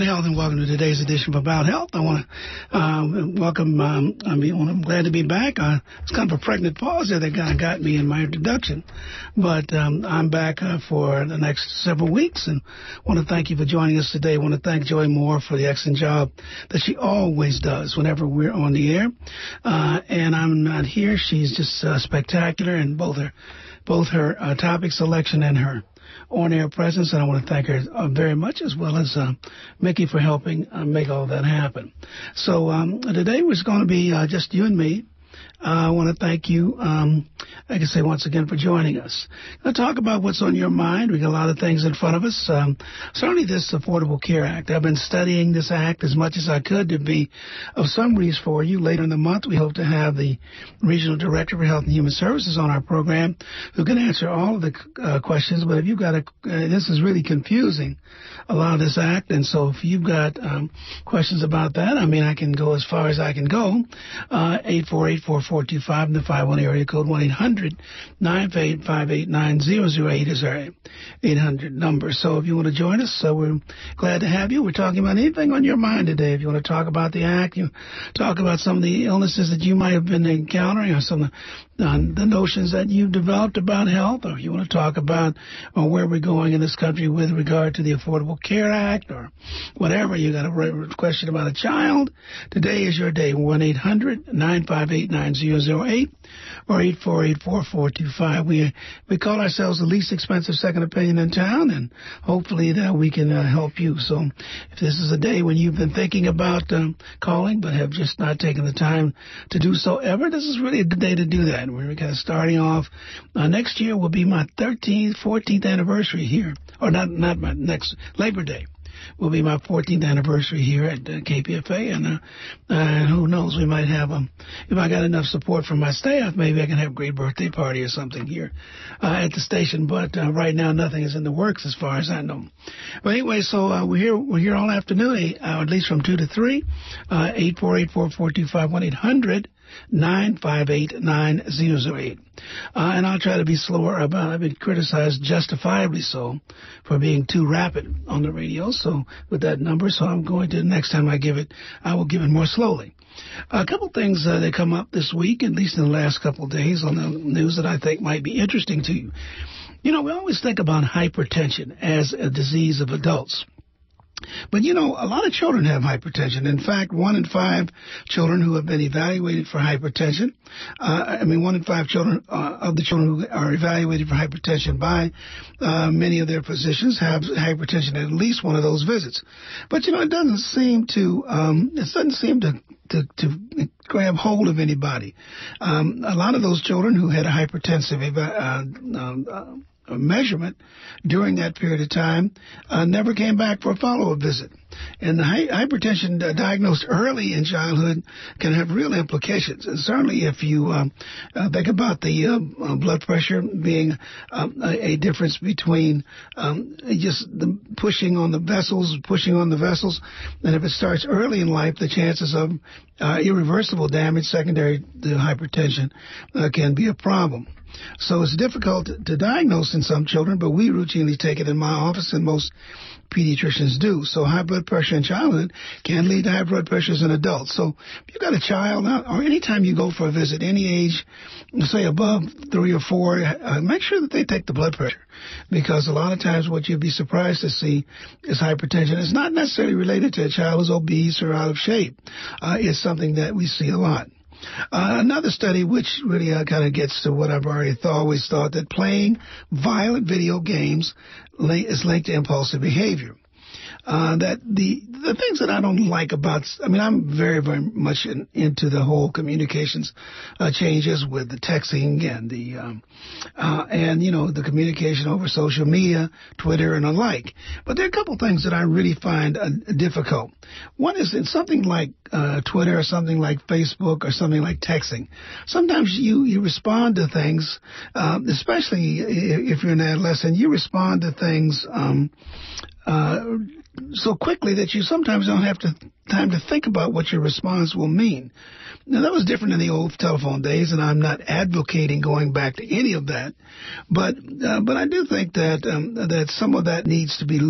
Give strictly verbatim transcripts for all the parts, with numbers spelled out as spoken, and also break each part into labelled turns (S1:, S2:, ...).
S1: again, Health, and welcome to today's edition of About Health. I want to um, welcome, um, I mean, I'm glad to be back. Uh, it's kind of a pregnant pause there that kind of got me in my introduction. But um, I'm back uh, for the next several weeks, and want to thank you for joining us today. I want to thank Joy Moore for the excellent job that she always does whenever we're on the air. Uh, and I'm not here. She's just uh, spectacular in both her, both her uh, topic selection and her on-air presence, and I want to thank her uh, very much, as well as uh, Mickey for helping uh, make all that happen. So um, today was going to be uh, just you and me. Uh, I want to thank you, um, like I say, once again for joining us. I'll talk about what's on your mind. We got a lot of things in front of us. Um, certainly this Affordable Care Act. I've been studying this act as much as I could to be of some use for you. Later in the month, we hope to have the Regional Director for Health and Human Services on our program who can answer all of the uh, questions. But if you've got a, uh, this is really confusing, a lot of this act. And so if you've got um, questions about that, I mean, I can go as far as I can go. Uh, eight four eight, four four two five in the five one area code, one eight hundred, nine five eight, nine zero zero eight is our eight hundred number. So if you want to join us, so we're glad to have you. We're talking about anything on your mind today. If you want to talk about the act, you talk about some of the illnesses that you might have been encountering, or some of the, uh, the notions that you've developed about health, or if you want to talk about uh, where we're going in this country with regard to the Affordable Care Act, or whatever. You got a question about a child, today is your day. one eight hundred, nine five eight, nine zero zero eight or eight four eight, four four two five. We we call ourselves the least expensive second opinion in town, and hopefully that we can uh, help you. So if this is a day when you've been thinking about um, calling but have just not taken the time to do so ever, this is really a good day to do that. We're kind of starting off. Uh, next year will be my thirteenth, fourteenth anniversary here, or not not my next Labor Day. Will be my fourteenth anniversary here at uh, K P F A, and uh, uh, who knows, we might have, um, if I got enough support from my staff, maybe I can have a great birthday party or something here uh, at the station. But uh, right now, nothing is in the works as far as I know. But anyway, so uh, we're here we're here all afternoon, uh, at least from two to three. Uh, eight four eight, four four two five, one eight hundred, nine five eight, nine zero zero eight. Uh, and I'll try to be slower about it. I've been criticized, justifiably so, for being too rapid on the radio. So with that number, so I'm going to, next time I give it, I will give it more slowly. A couple things uh, that come up this week, at least in the last couple of days on the news that I think might be interesting to you. You know, we always think about hypertension as a disease of adults. But, you know, a lot of children have hypertension. In fact, one in five children who have been evaluated for hypertension, uh, I mean, one in five children uh, of the children who are evaluated for hypertension by uh, many of their physicians have hypertension at at least one of those visits. But, you know, it doesn't seem to, um, it doesn't seem to, to, to grab hold of anybody. Um, a lot of those children who had a hypertensive uh, uh, uh, measurement during that period of time uh, never came back for a follow-up visit. And the hy- hypertension uh, diagnosed early in childhood can have real implications. And certainly if you uh, uh, think about the uh, uh, blood pressure being um, a, a difference between um, just the pushing on the vessels, pushing on the vessels, and if it starts early in life, the chances of uh, irreversible damage secondary to hypertension uh, can be a problem. So it's difficult to diagnose in some children, but we routinely take it in my office, and most pediatricians do. So high blood pressure in childhood can lead to high blood pressures in adults. So if you've got a child, or anytime you go for a visit, any age, say above three or four, uh, make sure that they take the blood pressure, because a lot of times what you'd be surprised to see is hypertension. It's not necessarily related to a child who's obese or out of shape. Uh, it's something that we see a lot. Uh, another study, which really uh, kind of gets to what I've already th- always thought, that playing violent video games li- is linked to impulsive behavior. Uh, that the the things that I don't like about, I mean, I'm very, very much in, into the whole communications uh, changes with the texting and the, um, uh, and, you know, the communication over social media, Twitter and the like. But there are a couple things that I really find uh, difficult. One is in something like uh, Twitter or something like Facebook or something like texting. Sometimes you, you respond to things, uh, especially if you're an adolescent, you respond to things, um, uh, so quickly that you sometimes don't have to, time to think about what your response will mean. Now, that was different in the old telephone days, and I'm not advocating going back to any of that. But uh, but I do think that um, that some of that needs to be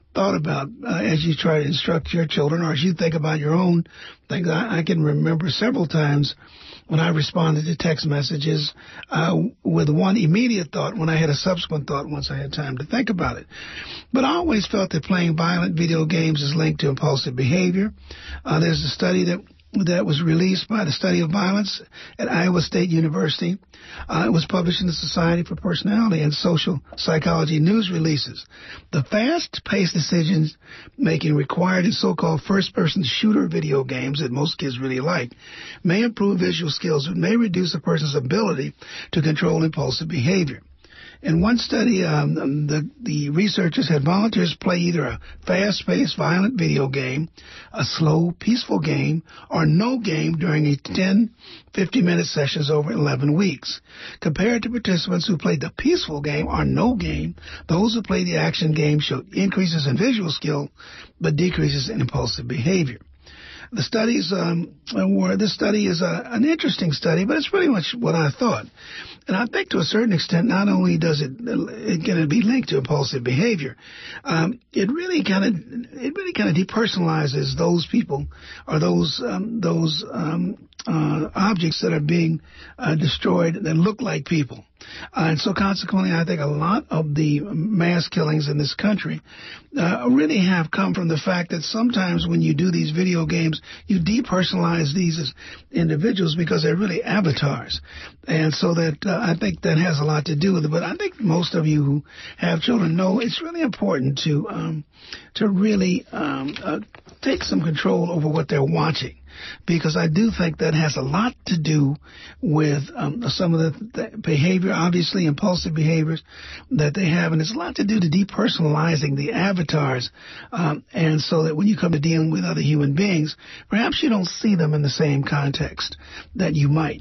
S1: thought about uh, as you try to instruct your children, or as you think about your own things. I, I can remember several times when I responded to text messages uh, with one immediate thought when I had a subsequent thought once I had time to think about it. But I always felt that playing violent video games is linked to impulsive behavior. Uh, there's a study that that was released by the Study of Violence at Iowa State University. Uh, it was published in the Society for Personality and Social Psychology news releases. The fast-paced decision-making required in so-called first-person shooter video games that most kids really like may improve visual skills but may reduce a person's ability to control impulsive behavior. In one study, um, the, the researchers had volunteers play either a fast-paced, violent video game, a slow, peaceful game, or no game during a ten, fifty-minute sessions over eleven weeks. Compared to participants who played the peaceful game or no game, those who played the action game showed increases in visual skill, but decreases in impulsive behavior. The studies um, were, this study is a, an interesting study, but it's pretty much what I thought. And I think to a certain extent, not only does it, it going to be linked to impulsive behavior, um, it really kind of it really kind of depersonalizes those people or those um, those um, uh, objects that are being uh, destroyed that look like people. Uh, and so consequently, I think a lot of the mass killings in this country uh, really have come from the fact that sometimes when you do these video games, you depersonalize these as individuals because they're really avatars. And so that uh, I think that has a lot to do with it. But I think most of you who have children know it's really important to um, to really um, uh, take some control over what they're watching. Because I do think that has a lot to do with um, some of the, the behavior, obviously impulsive behaviors that they have, and it's a lot to do to depersonalizing the avatars, um, and so that when you come to dealing with other human beings, perhaps you don't see them in the same context that you might.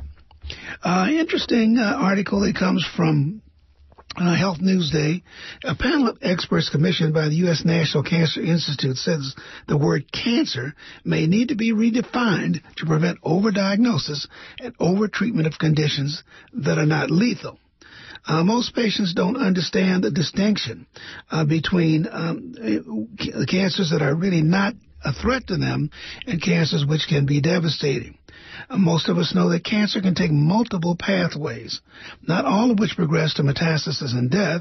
S1: Uh, interesting uh, article that comes from Uh, Health Newsday. A panel of experts commissioned by the U S National Cancer Institute says the word cancer may need to be redefined to prevent overdiagnosis and overtreatment of conditions that are not lethal. Uh, most patients don't understand the distinction uh, between um, cancers that are really not a threat to them and cancers which can be devastating. Uh, most of us know that cancer can take multiple pathways, not all of which progress to metastasis and death,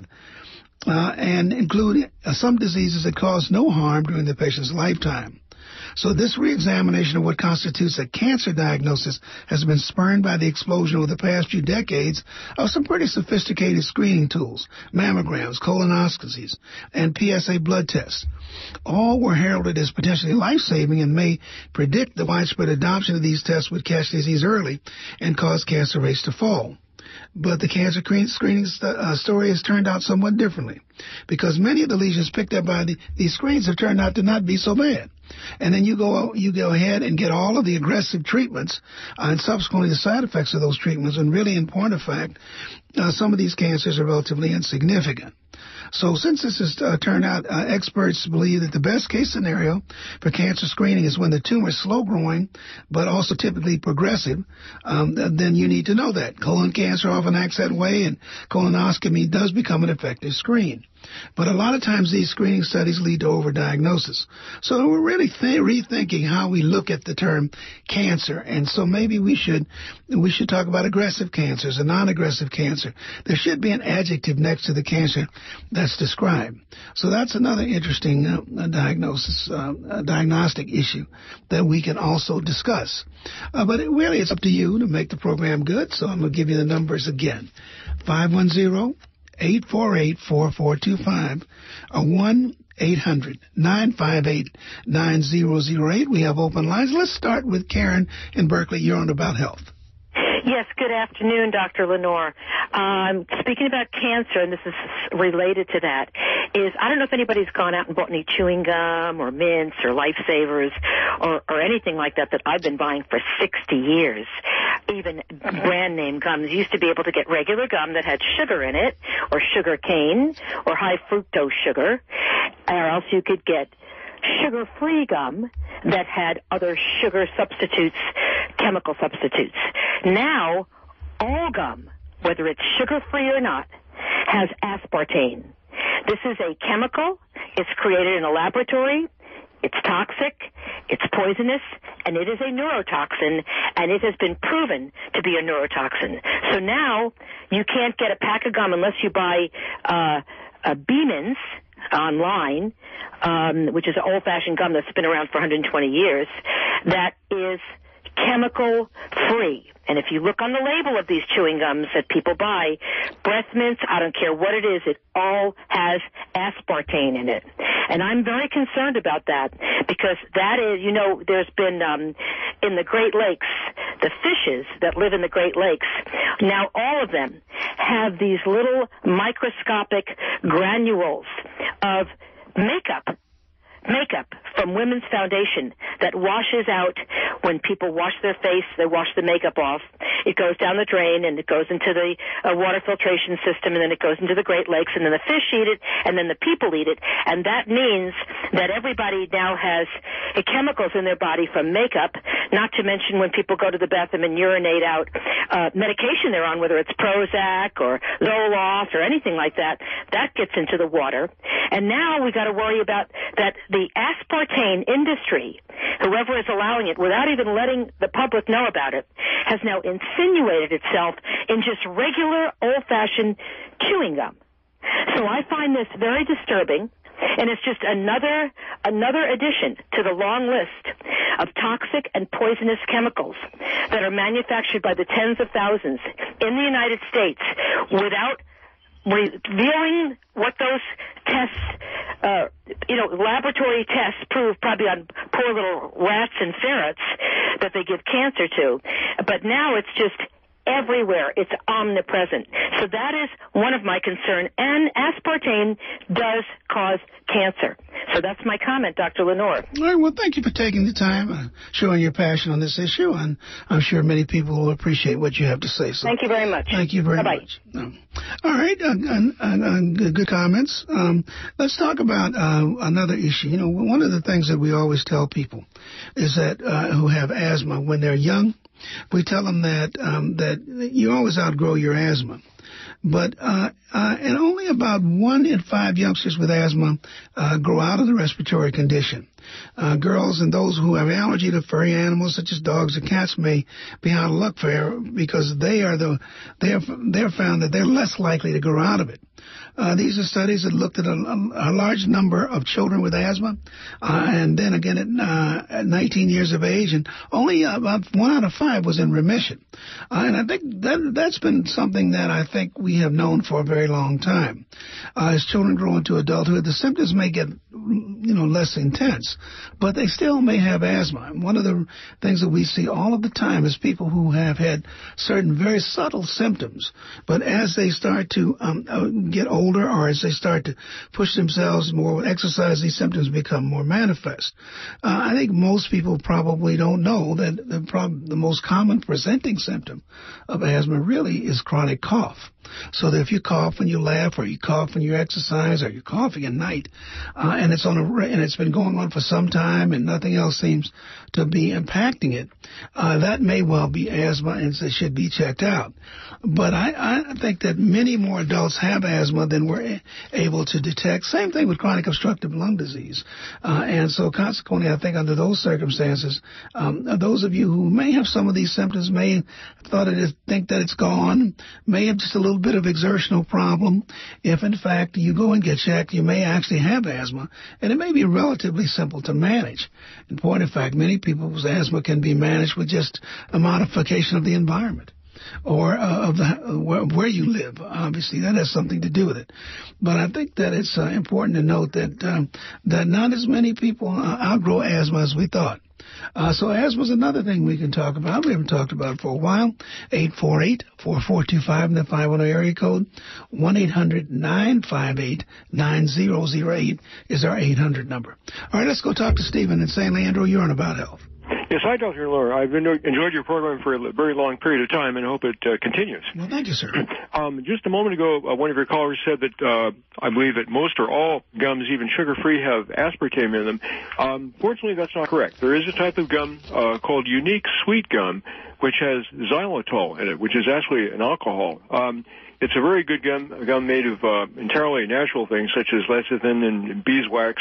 S1: uh, and include uh, some diseases that cause no harm during the patient's lifetime. So this reexamination of what constitutes a cancer diagnosis has been spurred by the explosion over the past few decades of some pretty sophisticated screening tools, mammograms, colonoscopies, and P S A blood tests. All were heralded as potentially life-saving and may predict the widespread adoption of these tests would catch disease early and cause cancer rates to fall. But the cancer screening st- uh, story has turned out somewhat differently, because many of the lesions picked up by the, these screens have turned out to not be so bad. And then you go you go ahead and get all of the aggressive treatments uh, and subsequently the side effects of those treatments, and really, in point of fact, uh, some of these cancers are relatively insignificant. So since this has uh, turned out, uh, experts believe that the best case scenario for cancer screening is when the tumor is slow growing, but also typically progressive. Um, then you need to know that. Colon cancer often acts that way, and colonoscopy does become an effective screen. But a lot of times these screening studies lead to overdiagnosis. So we're really th- rethinking how we look at the term cancer. And so maybe we should we should talk about aggressive cancers and non-aggressive cancer. There should be an adjective next to the cancer that's described. So that's another interesting uh, diagnosis, uh, a diagnostic issue that we can also discuss. Uh, but it really it's up to you to make the program good. So I'm going to give you the numbers again. five one zero, eight four eight, four four two five or one eight hundred, nine five eight, nine zero zero eight. We have open lines. Let's start with Karen in Berkeley. You're on About Health.
S2: Yes, good afternoon, Doctor Lenore. Um, speaking about cancer, and this is related to that, is I don't know if anybody's gone out and bought any chewing gum or mints or Lifesavers or, or anything like that that I've been buying for sixty years. Even brand name gums. You used to be able to get regular gum that had sugar in it, or sugar cane, or high fructose sugar, or else you could get sugar-free gum that had other sugar substitutes, chemical substitutes. Now, all gum, whether it's sugar-free or not, has aspartame. This is a chemical It's created in a laboratory. It's toxic, it's poisonous, and it is a neurotoxin, and it has been proven to be a neurotoxin. So now you can't get a pack of gum unless you buy uh, a Beeman's online, um, which is an old-fashioned gum that's been around for one hundred twenty years, that is chemical-free. And if you look on the label of these chewing gums that people buy, breath mints, I don't care what it is, it all has aspartame in it. And I'm very concerned about that because that is, you know, there's been um, in the Great Lakes, the fishes that live in the Great Lakes, now all of them have these little microscopic granules of makeup. Makeup from Women's Foundation that washes out when people wash their face, they wash the makeup off. It goes down the drain and it goes into the uh, water filtration system and then it goes into the Great Lakes and then the fish eat it and then the people eat it. And that means that everybody now has uh, chemicals in their body from makeup, not to mention when people go to the bathroom and urinate out uh, medication they're on, whether it's Prozac or Zoloft or anything like that, that gets into the water. And now we got to worry about that the aspartame industry, whoever is allowing it, without even letting the public know about it, has now insinuated itself in just regular old-fashioned chewing gum. So I find this very disturbing, and it's just another another addition to the long list of toxic and poisonous chemicals that are manufactured by the tens of thousands in the United States without revealing what those tests, uh, you know, laboratory tests prove probably on poor little rats and ferrets that they give cancer to. But now it's just everywhere. It's omnipresent. So that is one of my concerns. And aspartame does cause cancer. So that's my comment, Doctor Lenore.
S1: All right. Well, thank you for taking the time, uh, showing your passion on this issue, and I'm sure many people will appreciate what you have to say. So
S2: thank you very much.
S1: Thank you very
S2: Bye-bye.
S1: much. Um, all right. Uh, uh, uh, good, good comments. Um, let's talk about uh, another issue. You know, one of the things that we always tell people is that uh, who have asthma when they're young, we tell them that um, that you always outgrow your asthma. But uh, uh, and only about one in five youngsters with asthma uh, grow out of the respiratory condition. Uh, girls and those who have allergy to furry animals such as dogs and cats may be out of luck for because they are the they are they're found that they're less likely to grow out of it. Uh, these are studies that looked at a, a large number of children with asthma, uh, and then again at, uh, at nineteen years of age, and only about one out of five was in remission. Uh, and I think that that's been something that I think we have known for a very long time. Uh, as children grow into adulthood, the symptoms may get, you know, less intense, but they still may have asthma. And one of the things that we see all of the time is people who have had certain very subtle symptoms, but as they start to um, uh, get older, or as they start to push themselves more with exercise, these symptoms become more manifest. Uh, I think most people probably don't know that the, prob- the most common presenting symptom of asthma really is chronic cough. So that if you cough when you laugh, or you cough when you exercise, or you're coughing at night, uh, and it's on a and it's been going on for some time, and nothing else seems to be impacting it, uh, that may well be asthma, and it should be checked out. But I, I think that many more adults have asthma than we're able to detect. Same thing with chronic obstructive lung disease, uh, and so consequently, I think under those circumstances, um, those of you who may have some of these symptoms may thought it is, think that it's gone, may have just a little bit of exertional problem. If in fact you go and get checked, you may actually have asthma, and it may be relatively simple to manage. In point of fact, many people's asthma can be managed with just a modification of the environment, or uh, of the, where, where you live. Obviously, that has something to do with it. But I think that it's uh, important to note that um, that not as many people uh, outgrow asthma as we thought. Uh, so asthma is another thing we can talk about. We haven't talked about it for a while. eight four eight, four four two five in the five one zero area code. one eight hundred nine five eight nine zero zero eight is our eight hundred number. All right, let's go talk to Stephen in San Leandro. You're on About Health.
S3: Yes, hi, Doctor Lenore. I've enjoyed your program for a very long period of time, and I hope it uh, continues.
S1: Well, thank you, sir.
S3: Um, just a moment ago, uh, one of your callers said that uh, I believe that most or all gums, even sugar-free, have aspartame in them. Um, fortunately, that's not correct. There is a type of gum uh, called unique sweet gum, which has xylitol in it, which is actually an alcohol. Um, it's a very good gum, a gum made of uh, entirely natural things such as lecithin and beeswax,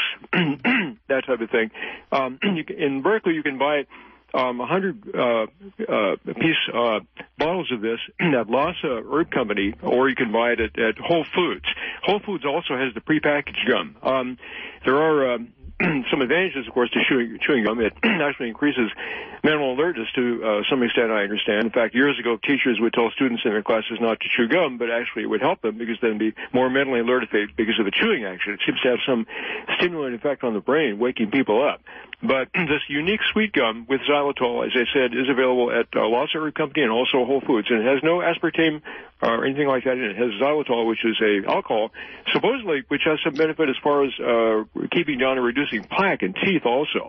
S3: that type of thing. Um, you can, in Berkeley, you can buy um, one hundred uh, uh, piece uh, bottles of this at Lhasa Herb Company, or you can buy it at, at Whole Foods. Whole Foods also has the prepackaged gum. Um, there are um, some advantages, of course, to chewing, chewing gum. It actually increases mental alertness to uh, some extent, I understand. In fact, years ago, teachers would tell students in their classes not to chew gum, but actually it would help them because then they'd be more mentally alert if they, because of the chewing action. It seems to have some stimulant effect on the brain, waking people up. But this unique sweet gum with xylitol, as I said, is available at uh, Lhasa Herb Company and also Whole Foods. And it has no aspartame or anything like that in it. It has xylitol, which is a alcohol, supposedly, which has some benefit as far as uh, keeping down and reducing plaque in teeth also.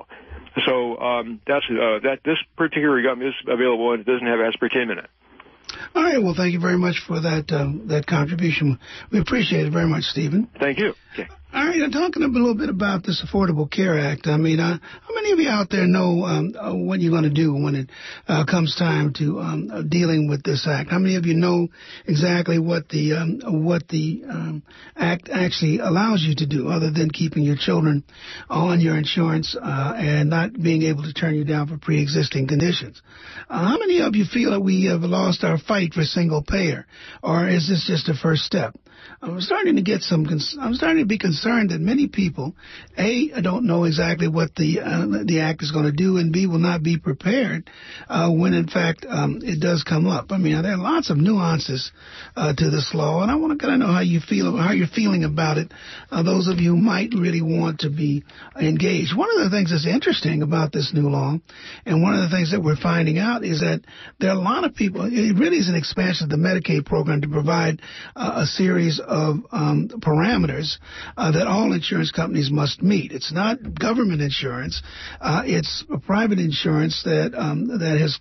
S3: So um, that's uh, that. This particular gum is available, and it doesn't have aspartame in it.
S1: All right. Well, thank you very much for that um, that contribution. We appreciate it very much, Stephen.
S3: Thank you. Okay.
S1: All right, I'm talking a little bit about this Affordable Care Act. I mean, uh, how many of you out there know um, uh, what you're going to do when it uh, comes time to um, uh, dealing with this act? How many of you know exactly what the um, what the um, act actually allows you to do, other than keeping your children on your insurance uh, and not being able to turn you down for pre-existing conditions? Uh, how many of you feel that we have lost our fight for single payer, or is this just a first step? I'm starting to get some. I'm starting to be concerned that many people, A, don't know exactly what the uh, the act is going to do, and B, will not be prepared uh, when, in fact, um, it does come up. I mean, there are lots of nuances uh, to this law, and I want to kind of know how you feel, how you're feeling about it. Uh, those of you who might really want to be engaged. One of the things that's interesting about this new law, and one of the things that we're finding out, is that there are a lot of people. It really is an expansion of the Medicaid program to provide uh, a series of um, parameters uh, that all insurance companies must meet. It's not government insurance; uh, it's a private insurance that um, that has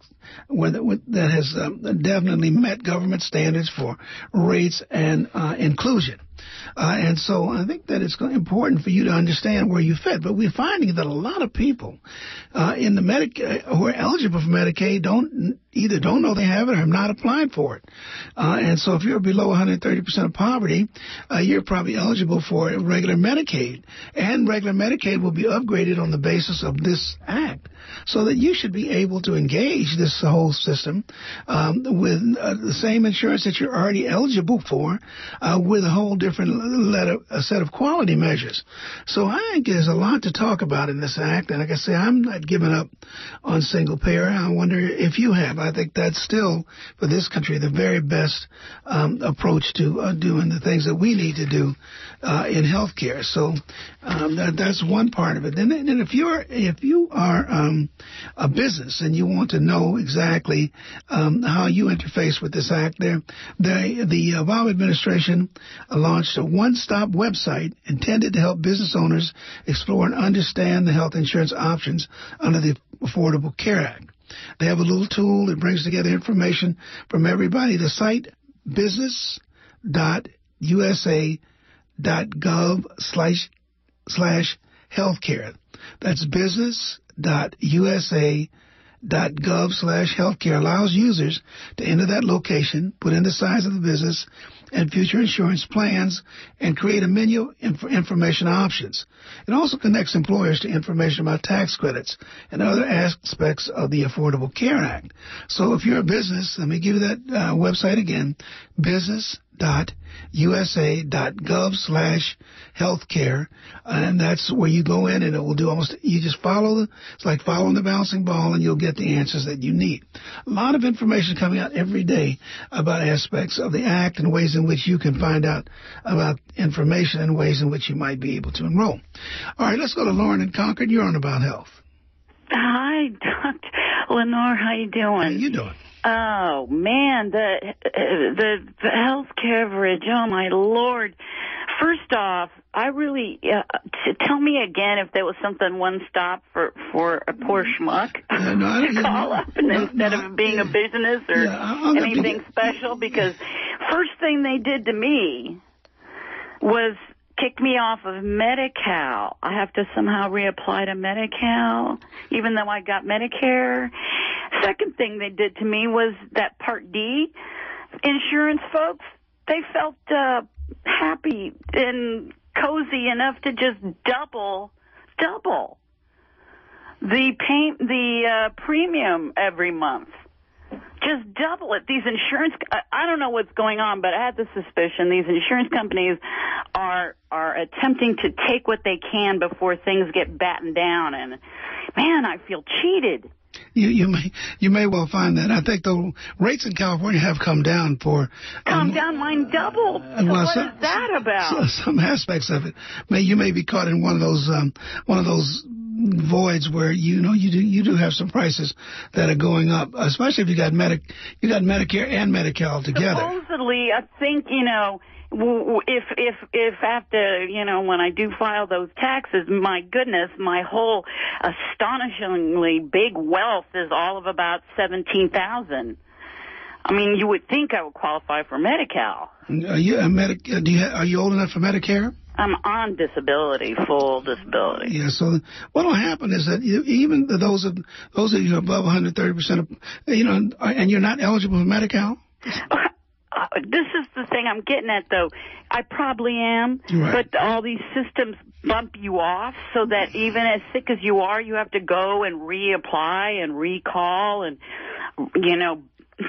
S1: that has um, definitely met government standards for rates and uh, inclusion. Uh, and so I think that it's important for you to understand where you fit. But we're finding that a lot of people uh, in the Medicaid who are eligible for Medicaid don't either don't know they have it or have not applied for it. Uh, and so if you're below one hundred thirty percent of poverty, uh, you're probably eligible for regular Medicaid. And regular Medicaid will be upgraded on the basis of this act, so that you should be able to engage this whole system um, with uh, the same insurance that you're already eligible for, uh, with a whole different letter, a set of quality measures. So I think there's a lot to talk about in this act. And like I say, I'm not giving up on single payer. I wonder if you have. I think that's still, for this country, the very best um, approach to uh, doing the things that we need to do uh, in healthcare. So um, that, that's one part of it. Then, then if you're if you are um, a business and you want to know exactly um, how you interface with this act, there, the the Obama administration launched a one-stop website intended to help business owners explore and understand the health insurance options under the Affordable Care Act. They have a little tool that brings together information from everybody. The site, business dot u s a dot gov slash slash healthcare. That's business dot u s a dot gov slash healthcare allows users to enter that location, put in the size of the business and future insurance plans, and create a menu of inf- information options. It also connects employers to information about tax credits and other aspects of the Affordable Care Act. So if you're a business, let me give you that uh, website again, business dot u s a dot gov slash healthcare, and that's where you go in, and it will do almost, you just follow the, it's like following the bouncing ball, and you'll get the answers that you need. A lot of information coming out every day about aspects of the act and ways in which you can find out about information and ways in which you might be able to enroll. All right, let's go to Lauren in Concord. You're on About Health.
S4: Hi, Doctor Lenore. How you doing?
S1: How you doing?
S4: Oh, man, the, the the health coverage, oh, my Lord. First off, I really, uh, t- tell me again if there was something one-stop for, for a poor schmuck
S1: uh, no, I don't,
S4: to call
S1: no,
S4: up and
S1: no,
S4: instead
S1: no,
S4: of being
S1: yeah,
S4: a business or
S1: yeah,
S4: anything special, because first thing they did to me was kicked me off of Medi-Cal. I have to somehow reapply to Medi-Cal, even though I got Medicare. Second thing they did to me was that Part D insurance folks, they felt uh, happy and cozy enough to just double, double the pay, the uh, premium every month. Just double it. These insurance, I don't know what's going on, but I had the suspicion these insurance companies are are attempting to take what they can before things get battened down. And, man, I feel cheated.
S1: You, you may you may well find that. I think the rates in California have come down for...
S4: Come
S1: um,
S4: down, mine doubled.
S1: Uh,
S4: so
S1: well,
S4: what
S1: some,
S4: is that about?
S1: So, some aspects of it. May, you may be caught in one of those um, one of those voids where you know you do you do have some prices that are going up, especially if you got Medi you got Medicare and Medi-Cal together.
S4: Supposedly, I think you know if if if after you know when I do file those taxes, my goodness, my whole astonishingly big wealth is all of about seventeen thousand. I mean, you would think I would qualify for Medi-Cal.
S1: Are you a Medi do you are you old enough for Medicare?
S4: I'm on disability, full disability.
S1: Yeah, so what will happen is that you, even those of those of you above one hundred thirty percent of, you know, and you're not eligible for Medi-Cal?
S4: Uh, this is the thing I'm getting at, though. I probably am,
S1: right.
S4: But all these systems bump you off so that even as sick as you are, you have to go and reapply and recall and, you know...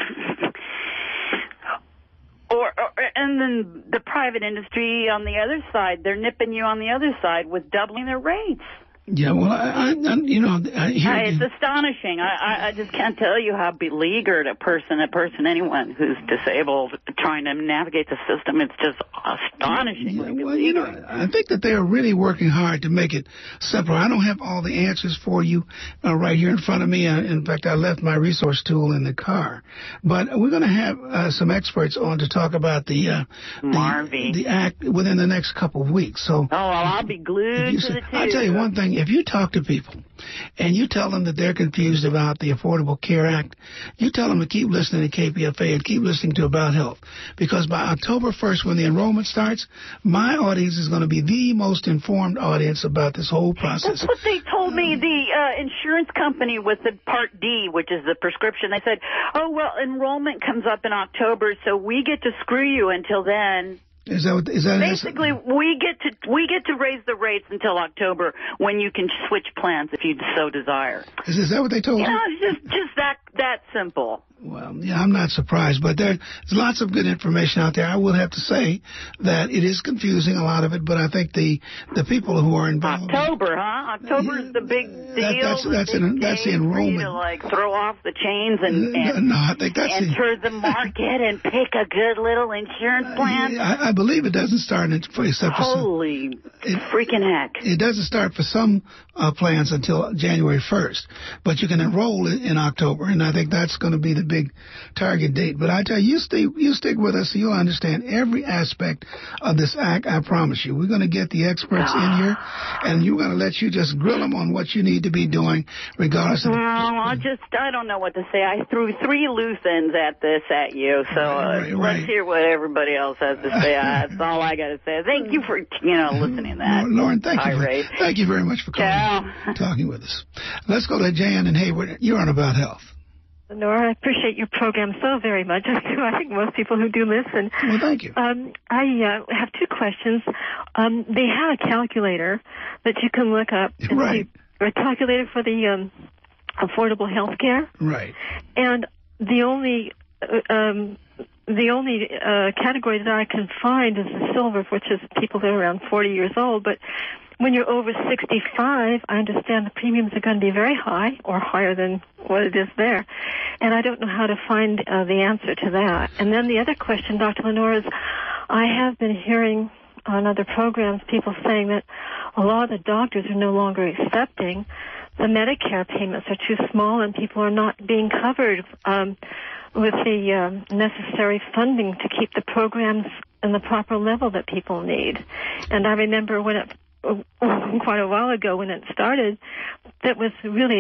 S4: Or, or and then the private industry on the other side, they're nipping you on the other side with doubling their rates.
S1: Yeah, well, I, I you know, I hear
S4: I, it's astonishing. I, I, I just can't tell you how beleaguered a person, a person, anyone who's disabled trying to navigate the system. It's just astonishing.
S1: Yeah, well, you know, I think that they are really working hard to make it simpler. I don't have all the answers for you uh, right here in front of me. Uh, in fact, I left my resource tool in the car. But we're going to have uh, some experts on to talk about the, uh, the, the act within the next couple of weeks. So,
S4: oh, well, I'll be glued to
S1: say,
S4: the tube.
S1: I'll tell you one thing. If you talk to people and you tell them that they're confused about the Affordable Care Act, you tell them to keep listening to K P F A and keep listening to About Health. Because by October first, when the enrollment starts, my audience is going to be the most informed audience about this whole process.
S4: That's what they told me. The uh, insurance company with the Part D, which is the prescription, they said, oh, well, enrollment comes up in October, so we get to screw you until then.
S1: Is that what, is that
S4: basically we get to we get to raise the rates until October when you can switch plans if you so desire.
S1: Is, is that what they told you?
S4: Yeah, it's just just that that simple.
S1: Well, yeah, I'm not surprised, but there's lots of good information out there. I will have to say that it is confusing, a lot of it, but I think the the people who are involved...
S4: October, huh? October is the big deal.
S1: That, that's that's,
S4: the
S1: an, that's the enrollment.
S4: To, like, throw off the chains and, and
S1: no, I think that's
S4: enter
S1: the,
S4: the market and pick a good little insurance plan.
S1: Uh, I, I believe it doesn't start in, for, except for
S4: Holy
S1: some, it,
S4: freaking heck.
S1: It doesn't start for some uh, plans until January first, but you can enroll in, in October, and I think that's going to be the big target date. But I tell you, you, stay, you stick with us so you'll understand every aspect of this act, I promise you. We're going to get the experts in here, and we're going to let you just grill them on what you need to be doing, regardless of...
S4: Well, I just, I don't know what to say. I threw three loose ends at this at you, so uh, right, right, right. let's hear what everybody else has to say. Uh, that's all I got to say. Thank you for, you know, listening to that.
S1: Lauren, thank you, for,
S4: rate.
S1: thank you very much for calling and talking with us. Let's go to Jan and Hayward. You're on About Health.
S5: Nora, I appreciate your program so very much. I think most people who do listen.
S1: Well, thank you.
S5: Um, I uh, have two questions. Um, they have a calculator that you can look up. And
S1: right.
S5: See, a calculator for the um, affordable health care.
S1: Right.
S5: And the only uh, um, the only uh, category that I can find is the silver, which is people that are around forty years old. But when you're over sixty-five, I understand the premiums are going to be very high, or higher than what it is there. And I don't know how to find uh, the answer to that. And then the other question, Doctor Lenore, is I have been hearing on other programs people saying that a lot of the doctors are no longer accepting the Medicare payments are too small and people are not being covered um, with the um, necessary funding to keep the programs in the proper level that people need. And I remember when it quite a while ago when it started, that was really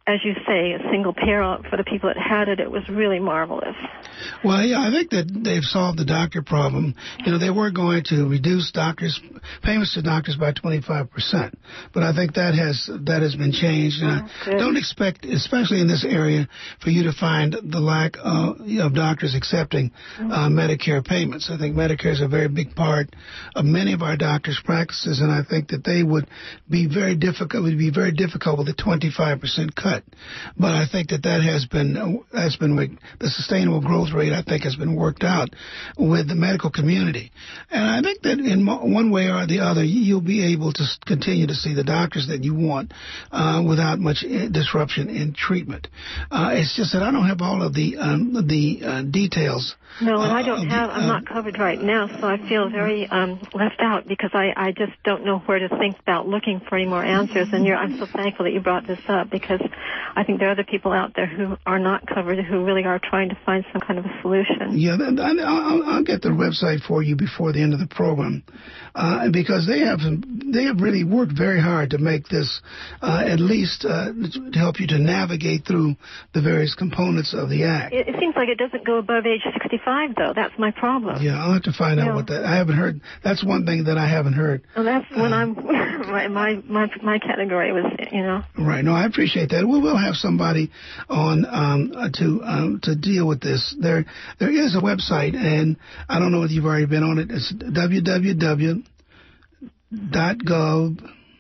S5: as you say, a single pair out for the people that had it. It was really marvelous.
S1: Well, yeah, I think that they've solved the doctor problem. You know, they were going to reduce doctors payments to doctors by twenty-five percent, but I think that has that has been changed. And
S5: Oh,
S1: I don't expect, especially in this area, for you to find the lack of, of doctors accepting uh, Medicare payments. I think Medicare is a very big part of many of our doctors' practices, and I think that they would be very difficult. Would be very difficult with a twenty-five percent cut. But I think that that has been has been the sustainable growth rate. I think has been worked out with the medical community, and I think that in one way or the other, you'll be able to continue to see the doctors that you want uh, without much disruption in treatment. Uh, it's just that I don't have all of the um, the uh, details.
S5: No, and
S1: uh,
S5: I don't have.
S1: the,
S5: I'm not covered right now, so I feel very um, left out because I, I just don't know where to think about looking for any more answers. And you're, I'm so thankful that you brought this up because I think there are other people out there who are not covered who really are trying to find some kind of a solution.
S1: Yeah, I'll, I'll get the website for you before the end of the program uh, because they have they have really worked very hard to make this uh, at least uh, to help you to navigate through the various components of the act.
S5: It, it seems like it doesn't go above age sixty-five, though. That's my problem.
S1: Yeah, I'll have to find
S5: yeah.
S1: out what that. I haven't heard. That's one thing that I haven't heard.
S5: Well, that's when
S1: uh,
S5: I'm my, my my my category was, you know.
S1: Right. No, I appreciate that. We will have somebody on um, uh, to um, to deal with this. There there is a website, and I don't know if you've already been on it. It's w w w dot gov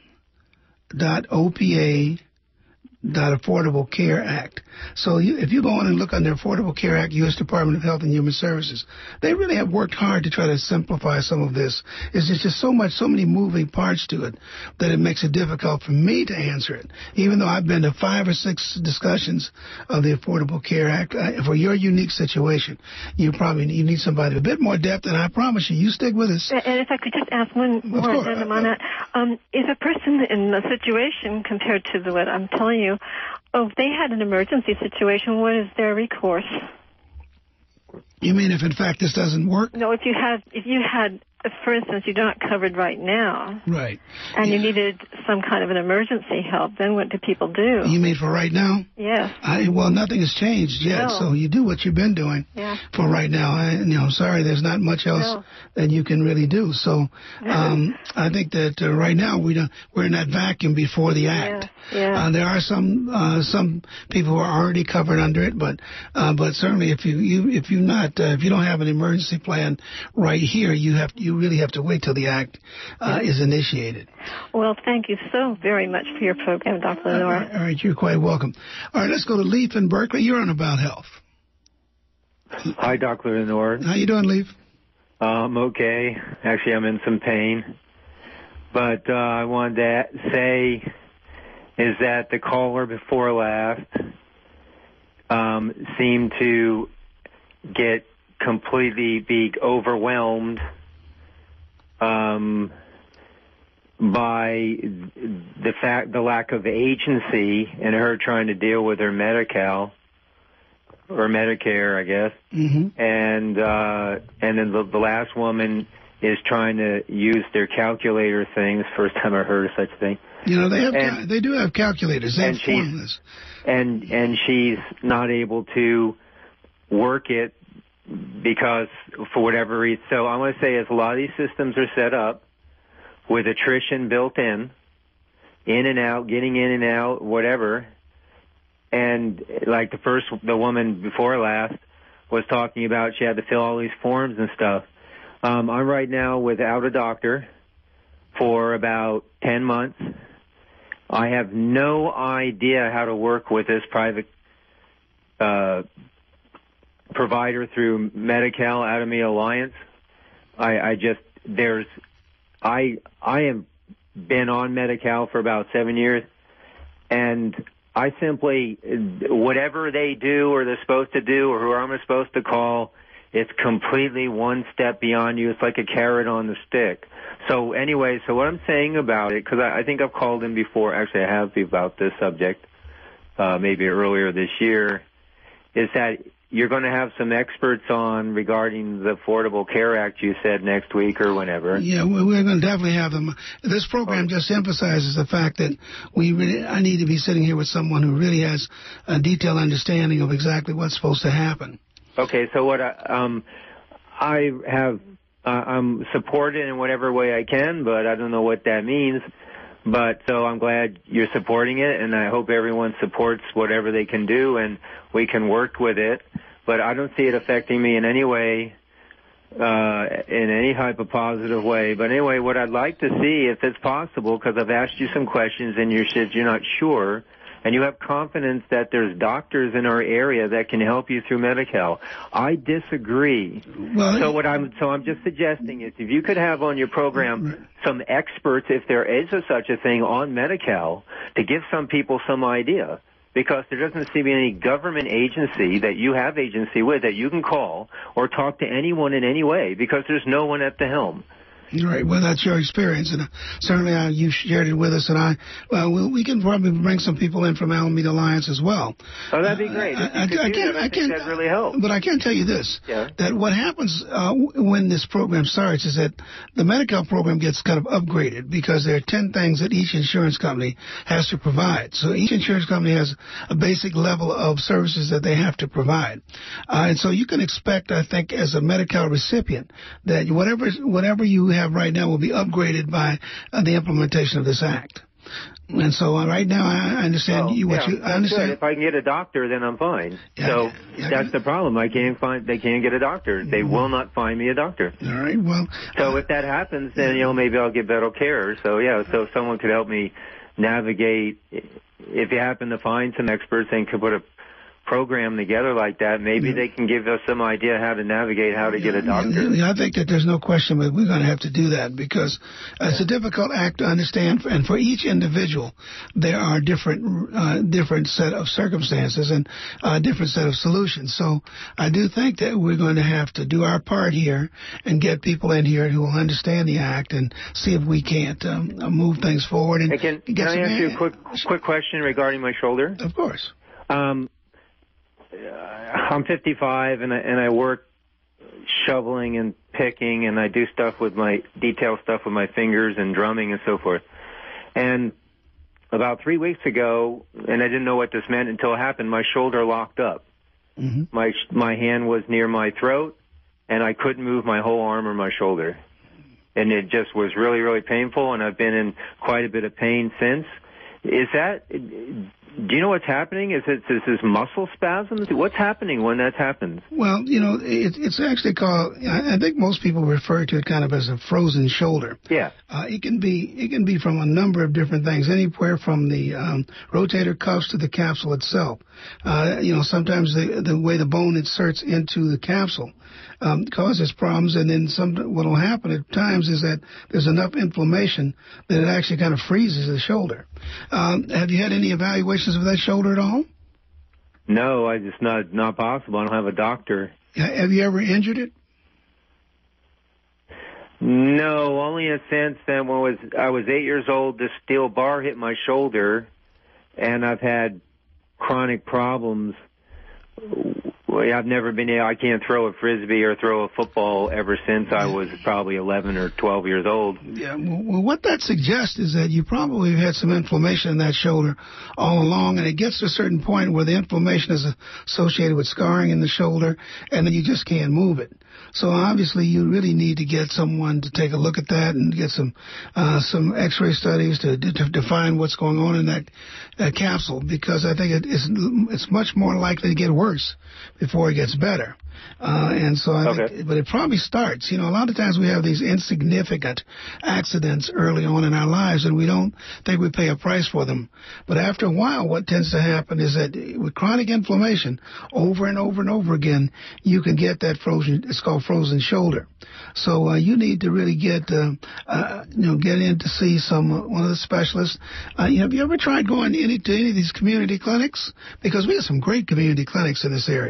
S1: dot o p a dot Affordable Care Act. So you, if you go on and look under Affordable Care Act, U S Department of Health and Human Services, they really have worked hard to try to simplify some of this. It's just, just so much, so many moving parts to it that it makes it difficult for me to answer it. Even though I've been to five or six discussions of the Affordable Care Act, uh, for your unique situation, you probably you need somebody with a bit more depth, and I promise you, you stick with us.
S5: And if I could just ask one more addendum on that. Um, if a person in a situation compared to the, what I'm telling you, oh, if they had an emergency situation, what is their recourse?
S1: You mean if, in fact, this doesn't work?
S5: No, if you had, if you had, for instance, you're not covered right now.
S1: Right.
S5: And
S1: yeah.
S5: you needed some kind of an emergency help, then what do people do?
S1: You mean for right now?
S5: Yes.
S1: I, well, nothing has changed yet,
S5: no.
S1: so you do what you've been doing
S5: yeah.
S1: for right now. I, you know, sorry, there's not much else
S5: no.
S1: that you can really do. So um, I think that uh, right now we don't, we're in that vacuum before the act.
S5: Yeah. Yeah.
S1: Uh, there are some uh, some people who are already covered under it, but uh, but certainly if you, you if you not uh, if you don't have an emergency plan right here, you have you really have to wait till the act uh, is initiated.
S5: Well, thank you so very much for your program, Doctor Lenore.
S1: Uh, all right, you're quite welcome. All right, let's go to Leaf in Berkeley. You're on About Health.
S6: Hi, Doctor Lenore.
S1: How you doing, Leaf?
S6: Uh, I'm okay. Actually, I'm in some pain. But uh, I wanted to say is that the caller before last um, seemed to get completely be overwhelmed um, by the fact, the lack of agency and her trying to deal with her Medi-Cal or Medicare, I guess.
S1: Mm-hmm.
S6: And uh, and then the, the last woman is trying to use their calculator things. First time I heard of such a thing.
S1: You know, they have
S6: and,
S1: they do have calculators. They have
S6: and she's,
S1: formulas.
S6: And and she's not able to work it because for whatever reason. So I want to say is a lot of these systems are set up with attrition built in, in and out, getting in and out, whatever. And like the first, the woman before last was talking about she had to fill all these forms and stuff. Um, I'm right now without a doctor for about ten months. I have no idea how to work with this private uh, provider through Medi-Cal Out of Me Alliance. I, I just, there's, I, I have been on Medi-Cal for about seven years, and I simply, whatever they do or they're supposed to do or who I'm supposed to call, it's completely one step beyond you. It's like a carrot on the stick. So anyway, so what I'm saying about it, because I, I think I've called in before, actually I have about this subject, uh, maybe earlier this year, is that you're going to have some experts on regarding the Affordable Care Act, you said, next week or whenever.
S1: Yeah, we're going to definitely have them. This program just emphasizes the fact that we really, I need to be sitting here with someone who really has a detailed understanding of exactly what's supposed to happen.
S6: Okay, so what I, um, I have, uh, I'm supported in whatever way I can, but I don't know what that means. But so I'm glad you're supporting it, and I hope everyone supports whatever they can do, and we can work with it. But I don't see it affecting me in any way, uh, in any type of positive way. But anyway, what I'd like to see, if it's possible, because I've asked you some questions and you said you're not sure, and you have confidence that there's doctors in our area that can help you through Medi-Cal. I disagree. Well, so what I'm so I'm just suggesting is if you could have on your program some experts, if there is a, such a thing, on Medi-Cal, to give some people some idea. Because there doesn't seem to be any government agency that you have agency with that you can call or talk to anyone in any way, because there's no one at the helm.
S1: Right. Well, that's your experience, and uh, certainly uh, you shared it with us, and I, well, we, we can probably bring some people in from Alameda Alliance as well.
S6: Oh, that'd be great.
S1: Uh, I, I, I, can't, I can't,
S6: that'd really help.
S1: But I can tell you this,
S6: yeah.
S1: that what happens uh, when this program starts is that the Medi-Cal program gets kind of upgraded because there are ten things that each insurance company has to provide. So each insurance company has a basic level of services that they have to provide. Uh, and so you can expect, I think, as a Medi-Cal recipient, that whatever whatever you have right now will be upgraded by uh, the implementation of this act. And so uh, right now I understand
S6: well,
S1: you. What
S6: yeah,
S1: you I understand.
S6: Good. If I can get a doctor, then I'm fine.
S1: Yeah,
S6: so
S1: yeah, yeah,
S6: that's
S1: yeah. the
S6: problem. I can't find. They can't get a doctor. They mm-hmm. will not find me a doctor.
S1: All right. Well.
S6: So
S1: uh,
S6: if that happens, then you know maybe I'll get better care. So yeah. So if someone could help me navigate. If you happen to find some experts and could put a program together like that, maybe yeah. they can give us some idea how to navigate how to
S1: yeah,
S6: get a doctor.
S1: Yeah, yeah, I think that there's no question, but we're going to have to do that because yeah. it's a difficult act to understand, and for each individual, there are different uh, different set of circumstances and a uh, different set of solutions. So I do think that we're going to have to do our part here and get people in here who will understand the act and see if we can't um, move things forward. And
S6: hey, can,
S1: get
S6: can I ask
S1: hand-
S6: you a quick quick question regarding my shoulder?
S1: Of course.
S6: Um, I'm fifty-five, and I, and I work shoveling and picking, and I do stuff with my detail stuff with my fingers and drumming and so forth. And about three weeks ago, and I didn't know what this meant until it happened, my shoulder locked up. Mm-hmm. My my hand was near my throat, and I couldn't move my whole arm or my shoulder. And it just was really, really painful, and I've been in quite a bit of pain since. Is that... Do you know what's happening? Is it is this muscle spasms? What's happening when that happens?
S1: Well, you know, it, it's actually called. I think most people refer to it kind of as a frozen shoulder.
S6: Yeah.
S1: Uh, it can be it can be from a number of different things, anywhere from the um, rotator cuffs to the capsule itself. Uh, you know, sometimes the the way the bone inserts into the capsule um, causes problems, and then some what will happen at times is that there's enough inflammation that it actually kind of freezes the shoulder. Um, have you had any evaluations of that shoulder at all?
S6: No, I just not not possible. I don't have a doctor.
S1: Have you ever injured it?
S6: No, only in a sense that when I was I was eight years old, this steel bar hit my shoulder, and I've had chronic problems. I've never been able, I can't throw a frisbee or throw a football ever since I was probably eleven or twelve years old.
S1: Yeah, well, what that suggests is that you probably had some inflammation in that shoulder all along, and it gets to a certain point where the inflammation is associated with scarring in the shoulder, and then you just can't move it. So obviously you really need to get someone to take a look at that and get some uh, some X-ray studies to, to define what's going on in that, that capsule, because I think it is it's much more likely to get worse before it gets better. Uh, and so I
S6: okay.
S1: think, but it probably starts, you know, a lot of times we have these insignificant accidents early on in our lives and we don't think we pay a price for them. But after a while, what tends to happen is that with chronic inflammation over and over and over again, you can get that frozen, it's called frozen shoulder. So uh, you need to really get, uh, uh, you know, get in to see some, uh, one of the specialists. Uh, you know, have you ever tried going any, to any of these community clinics? Because we have some great community clinics in this area.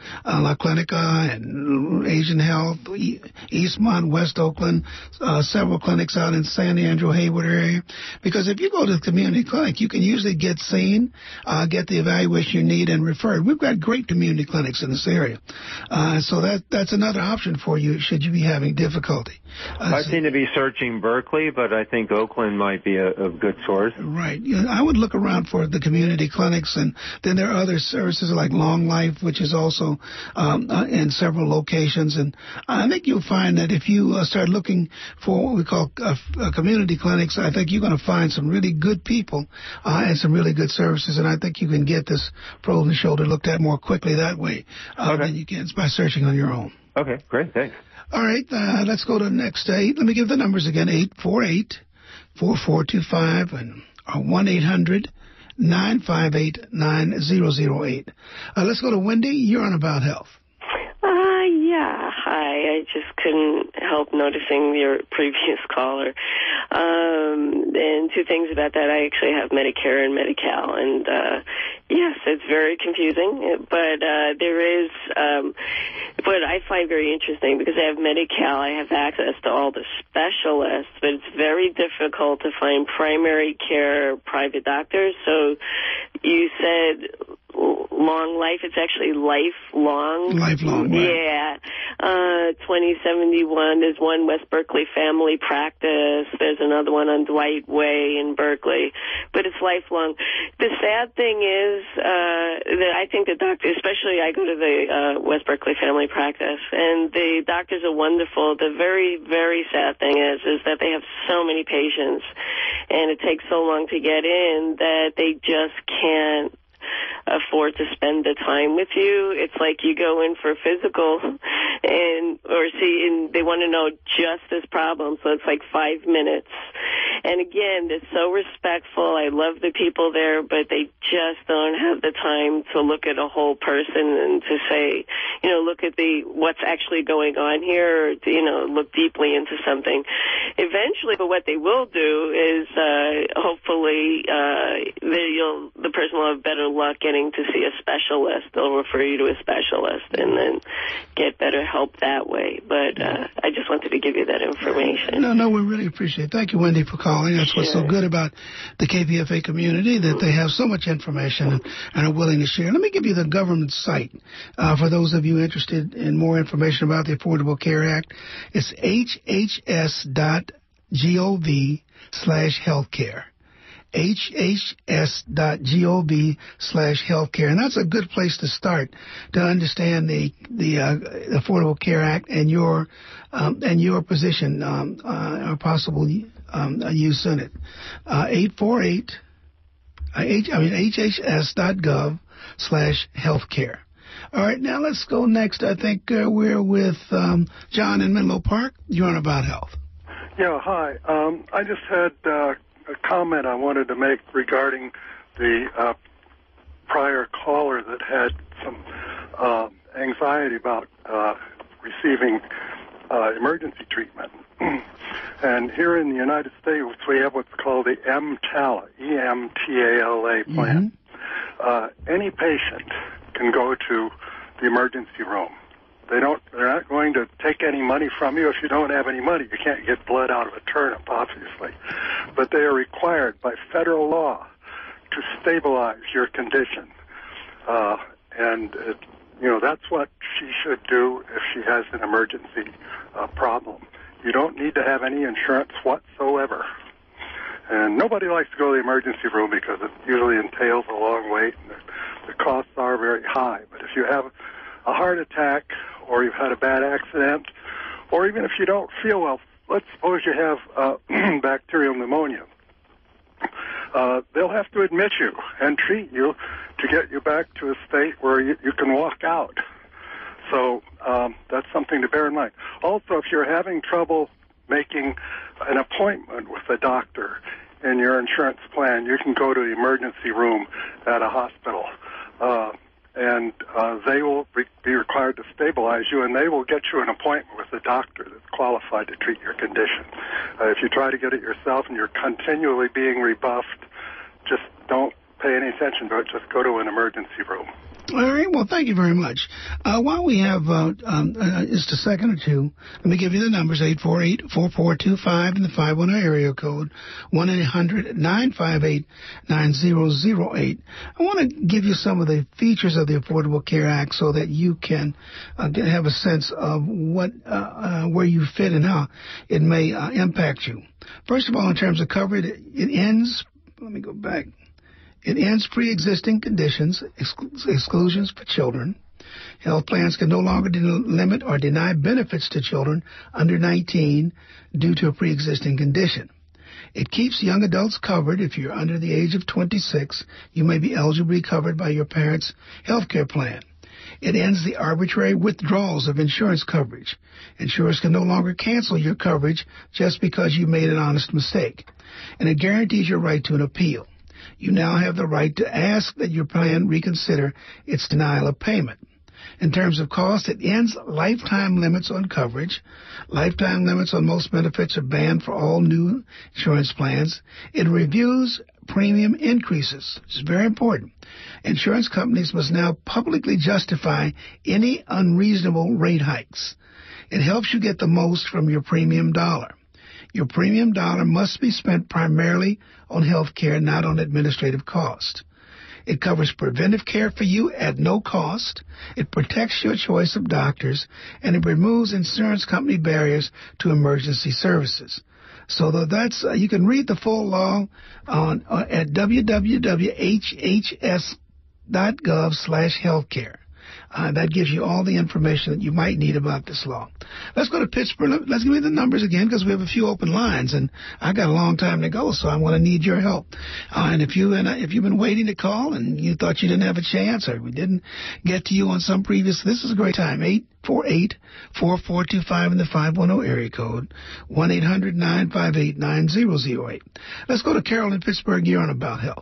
S1: uh, La Clinica and Asian Health, e- Eastmont, West Oakland, uh, several clinics out in San Andrew, Hayward area. Because if you go to the community clinic, you can usually get seen, uh, get the evaluation you need, and referred. We've got great community clinics in this area. Uh, so that that's another option for you should you be having difficulty. Uh,
S6: I seem to be searching Berkeley, but I think Oakland might be a, a good source.
S1: Right. You know, I would look around for the community clinics, and then there are other services like Long Life, which is also um, uh, in several locations. And I think you'll find that if you uh, start looking for what we call uh, uh, community clinics, I think you're going to find some really good people uh, and some really good services. And I think you can get this frozen shoulder looked at more quickly that way uh,
S6: okay.
S1: than you can by searching on your own.
S6: Okay, great, thanks.
S1: All right, uh, let's go to the next eight. Let me give the numbers again, eight four eight, four four two five and one eight hundred, nine five eight, nine zero zero eight. Uh, let's go to Wendy. You're on About Health.
S7: Uh, yeah, hi. I just couldn't help noticing your previous caller. Um, and two things about that. I actually have Medicare and Medi-Cal, and uh, yes, it's very confusing, but uh, there is um, what I find very interesting, because I have Medi-Cal, I have access to all the specialists, but it's very difficult to find primary care private doctors. So you said long life, it's actually lifelong.
S1: Lifelong, right.
S7: Yeah. Uh, twenty seventy-one, there's one West Berkeley Family Practice. There's another one on Dwight Way in Berkeley. But it's lifelong. The sad thing is uh, that I think the doctors, especially I go to the uh, West Berkeley Family Practice, and the doctors are wonderful. The very, very sad thing is, is that they have so many patients, and it takes so long to get in that they just can't afford to spend the time with you. It's like you go in for a physical and or see, and they want to know just this problem, so it's like five minutes. And again, they're so respectful. I love the people there, but they just don't have the time to look at a whole person and to say, you know, look at the what's actually going on here, or to, you know, look deeply into something. Eventually, but what they will do is uh, hopefully uh, they, you'll, the person will have better luck getting to see a specialist. They'll refer you to a specialist and then get better help that way. But uh, I just wanted to give you that information.
S1: No, no, we really appreciate it. Thank you, Wendy, for calling. That's what's
S7: Sure.
S1: so good about the K P F A community, that they have so much information and, and are willing to share. Let me give you the government site uh, for those of you interested in more information about the Affordable Care Act. It's h h s dot gov slash healthcare. h h s dot gov slash healthcare. And that's a good place to start to understand the the uh, Affordable Care Act and your um, and your position um, uh, or possible um, use in it. Uh, eight four eight, uh, H, I mean h h s dot gov slash healthcare. All right, now let's go next. I think uh, we're with um, John in Menlo Park. You're on About Health.
S8: Yeah, hi. Um, I just had uh, a comment I wanted to make regarding the uh, prior caller that had some uh, anxiety about uh, receiving uh, emergency treatment. And here in the United States, we have what's called the M T A L A, E M T A L A plan. Mm-hmm. Uh, any patient can go to the emergency room. They don't, they're not going to take any money from you. If you don't have any money, you can't get blood out of a turnip, obviously. But they are required by federal law to stabilize your condition. Uh, and, it, you know, that's what she should do if she has an emergency uh, problem. You don't need to have any insurance whatsoever. And nobody likes to go to the emergency room because it usually entails a long wait and the, the costs are very high. But if you have a heart attack, or you've had a bad accident, or even if you don't feel well, let's suppose you have uh, bacterial pneumonia. Uh, they'll have to admit you and treat you to get you back to a state where you, you can walk out. So um, that's something to bear in mind. Also, if you're having trouble making an appointment with a doctor in your insurance plan, you can go to the emergency room at a hospital. Uh, and uh, they will re- be required to stabilize you, and they will get you an appointment with a doctor that's qualified to treat your condition. Uh, if you try to get it yourself and you're continually being rebuffed, just don't pay any attention to it. Just go to an emergency room.
S1: All right. Well, thank you very much. Uh, while we have uh, um, uh, just a second or two, let me give you the numbers, eight four eight, four four two five in the five one zero area code, one eight hundred nine five eight nine zero zero eight. I want to give you some of the features of the Affordable Care Act so that you can uh, get, have a sense of what uh, uh, where you fit and how it may uh, impact you. First of all, in terms of coverage, it, it ends, let me go back. It ends pre-existing conditions, exclu- exclusions for children. Health plans can no longer de- limit or deny benefits to children under nineteen due to a pre-existing condition. It keeps young adults covered. If you're under the age of twenty-six, you may be eligibly covered by your parents' health care plan. It ends the arbitrary withdrawals of insurance coverage. Insurers can no longer cancel your coverage just because you made an honest mistake. And it guarantees your right to an appeal. You now have the right to ask that your plan reconsider its denial of payment. In terms of cost, it ends lifetime limits on coverage. Lifetime limits on most benefits are banned for all new insurance plans. It reviews premium increases. It's very important. Insurance companies must now publicly justify any unreasonable rate hikes. It helps you get the most from your premium dollar. Your premium dollar must be spent primarily on health care, not on administrative cost. It covers preventive care for you at no cost. It protects your choice of doctors, and it removes insurance company barriers to emergency services. So that's uh, you can read the full law on uh, at w w w dot h h s dot gov slash healthcare. Uh, that gives you all the information that you might need about this law. Let's go to Pittsburgh. Let's give me the numbers again because we have a few open lines, and I got a long time to go, so I'm going to need your help. Uh, and if you and if you've been waiting to call and you thought you didn't have a chance or we didn't get to you on some previous, this is a great time. eight four eight, four four two five in the five one zero area code, one eight hundred nine five eight nine zero zero eight. Let's go to Carol in Pittsburgh. You're on About Health.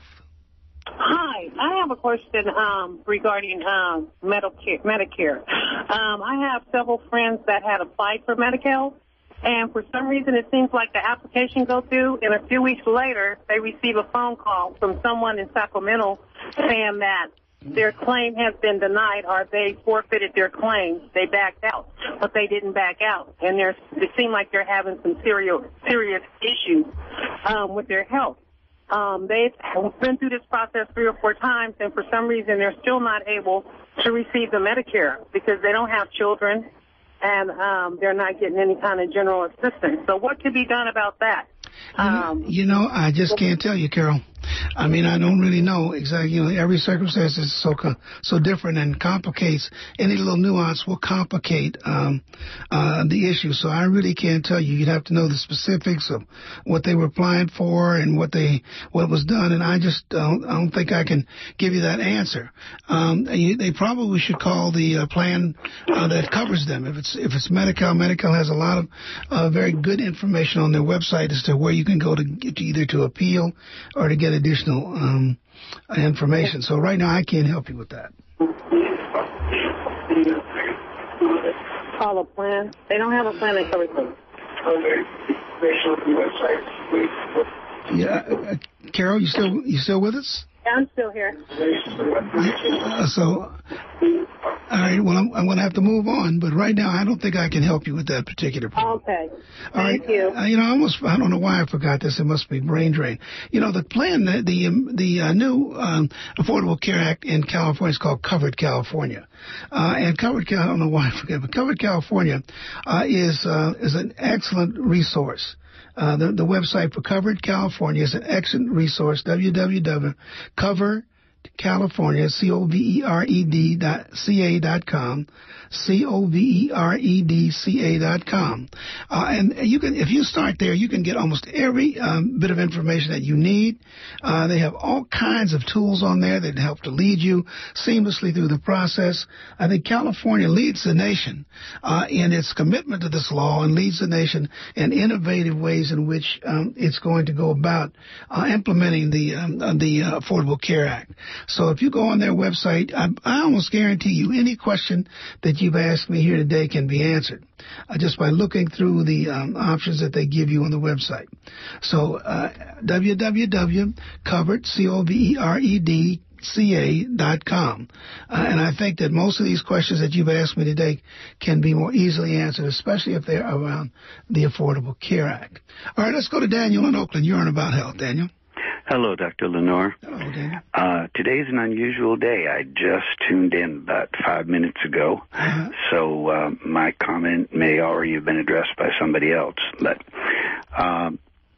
S9: Hi, I have a question um, regarding um, Medicare. Medicare. Um, I have several friends that had applied for Medi-Cal, and for some reason it seems like the application goes through, and a few weeks later they receive a phone call from someone in Sacramento saying that their claim has been denied or they forfeited their claim. They backed out, but they didn't back out, and they're, they seem like they're having some serious, serious issues um, with their health. Um, they've been through this process three or four times, and for some reason they're still not able to receive the Medicare because they don't have children, and um, they're not getting any kind of general assistance. So what could be done about that? Um,
S1: you know, I just can't tell you, Carol. I mean, I don't really know exactly. You know, every circumstance is so so different and complicates. Any little nuance will complicate um, uh, the issue. So I really can't tell you. You'd have to know the specifics of what they were applying for and what they what was done. And I just don't, I don't think I can give you that answer. Um, you, they probably should call the uh, plan uh, that covers them. If it's if it's Medi-Cal, Medi-Cal has a lot of uh, very good information on their website as to where you can go to, to either to appeal or to get additional um, information. So right now I can't help you with that.
S9: Call a plan. They don't have a plan that covers them.
S1: Yeah, uh, Carol, you still you still with us?
S9: Yeah, I'm still here.
S1: Uh, so, all right. Well, I'm, I'm going to have to move on, but right now I don't think I can help you with that particular problem.
S9: Okay.
S1: All
S9: Thank
S1: right.
S9: you.
S1: Uh, you know, I almost I don't know why I forgot this. It must be brain drain. You know, the plan, the the, um, the uh, new um, Affordable Care Act in California is called Covered California, uh, and Covered Cal I don't know why I forget, but Covered California uh, is uh, is an excellent resource. Uh, the, the website for Covered California is an excellent resource, w w w dot cover California, C O V E R E D dot C A dot com, C O V E R E D C A dot com. Uh, and you can, if you start there, you can get almost every um, bit of information that you need. Uh, they have all kinds of tools on there that help to lead you seamlessly through the process. I think California leads the nation uh, in its commitment to this law and leads the nation in innovative ways in which um, it's going to go about uh, implementing the um, uh, the uh, Affordable Care Act. So if you go on their website, I, I almost guarantee you any question that you've asked me here today can be answered uh, just by looking through the um, options that they give you on the website. So uh, w w w dot covered, C O V E R E D, c a dot com. Uh, and I think that most of these questions that you've asked me today can be more easily answered, especially if they're around the Affordable Care Act. All right, let's go to Daniel in Oakland. You're on About Health, Daniel.
S10: Hello, Doctor Lenore.
S1: Hello, Daniel.
S10: Uh, today's an unusual day. I just tuned in about five minutes ago, uh-huh. so uh, my comment may already have been addressed by somebody else. But um,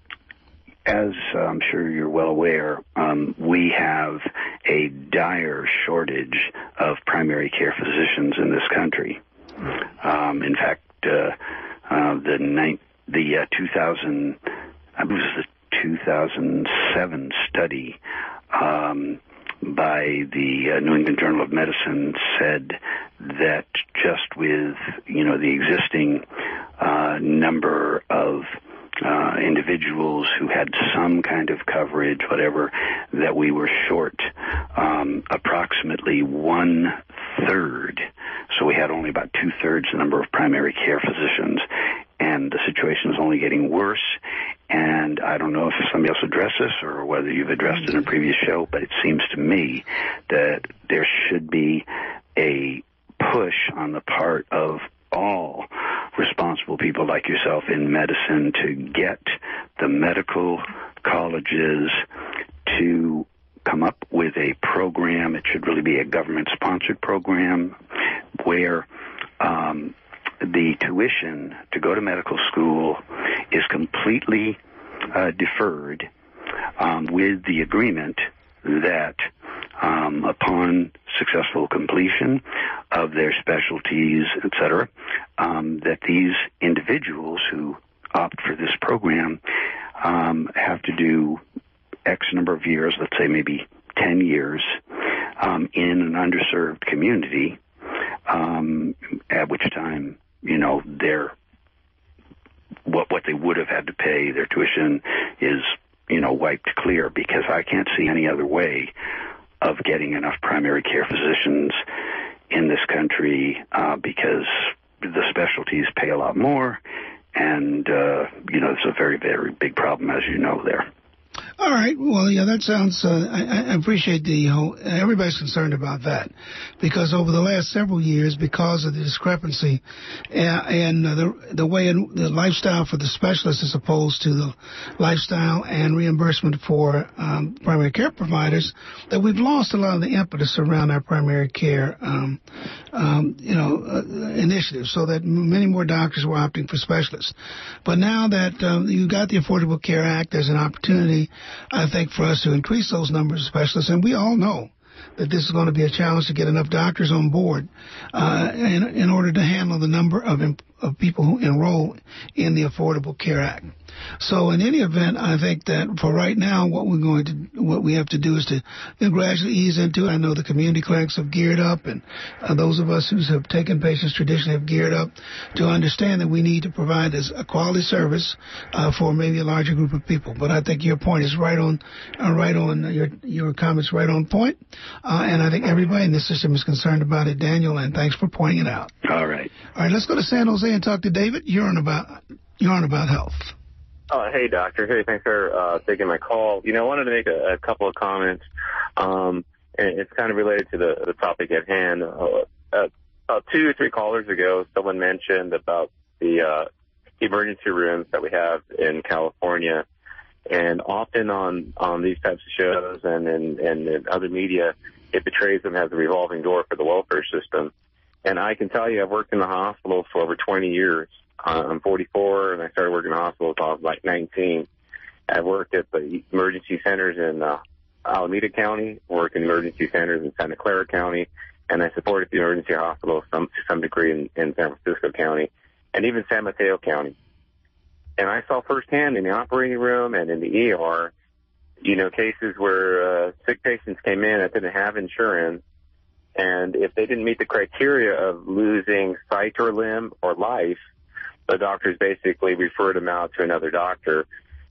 S10: as I'm sure you're well aware, um, we have a dire shortage of primary care physicians in this country. Um, in fact, uh, uh, the ni- the uh, two thousand, I believe it was the two thousand seven study um, by the uh, New England Journal of Medicine said that just with, you know, the existing uh, number of uh, individuals who had some kind of coverage, whatever, that we were short um, approximately one third. So we had only about two thirds the number of primary care physicians, and the situation is only getting worse. And I don't know if somebody else addressed this or whether you've addressed it in a previous show, but it seems to me that there should be a push on the part of all responsible people like yourself in medicine to get the medical colleges to come up with a program. It should really be a government-sponsored program where um, the tuition to go to medical school is completely uh, deferred um, with the agreement that um, upon successful completion of their specialties, et cetera, um, that these individuals who opt for this program um, have to do X number of years, let's say maybe ten years, um, in an underserved community, um, at which time, you know, their what what they would have had to pay, their tuition is, you know, wiped clear, because I can't see any other way of getting enough primary care physicians in this country uh, because the specialties pay a lot more, and, uh, you know, it's a very, very big problem, as you know, there.
S1: All right. Well, yeah, that sounds, uh, I, I appreciate the whole, everybody's concerned about that, because over the last several years, because of the discrepancy and, and uh, the, the way in, the lifestyle for the specialists as opposed to the lifestyle and reimbursement for um, primary care providers, that we've lost a lot of the impetus around our primary care, um, um, you know, uh, initiatives, so that many more doctors were opting for specialists. But now that um, you got the Affordable Care Act, there's an opportunity, I think, for us to increase those numbers of specialists. And we all know that this is going to be a challenge to get enough doctors on board uh, in, in order to handle the number of, of people who enroll in the Affordable Care Act. So in any event, I think that for right now, what we're going to, what we have to do is to you know, gradually ease into it. I know the community clinics have geared up, and uh, those of us who have taken patients traditionally have geared up to understand that we need to provide this, a quality service uh, for maybe a larger group of people. But I think your point is right on, uh, right on uh, your your comments right on point, uh, and I think everybody in this system is concerned about it, Daniel. And thanks for pointing it out.
S10: All right.
S1: All right. Let's go to San Jose and talk to David. You're on about you're on About Health.
S11: Oh, hey, doctor. Hey, thanks for uh, taking my call. You know, I wanted to make a, a couple of comments, um, and it's kind of related to the, the topic at hand. Uh, uh, about two or three callers ago, someone mentioned about the uh, emergency rooms that we have in California, and often on, on these types of shows and in, and in other media, it portrays them as a revolving door for the welfare system. And I can tell you, I've worked in the hospital for over twenty years. I'm forty-four, and I started working in the hospital until I was like nineteen. I worked at the emergency centers in uh, Alameda County, worked in emergency centers in Santa Clara County, and I supported the emergency hospital some, to some degree in, in San Francisco County, and even San Mateo County. And I saw firsthand in the operating room and in the E R, you know, cases where uh, sick patients came in that didn't have insurance, and if they didn't meet the criteria of losing sight or limb or life, the doctors basically referred them out to another doctor.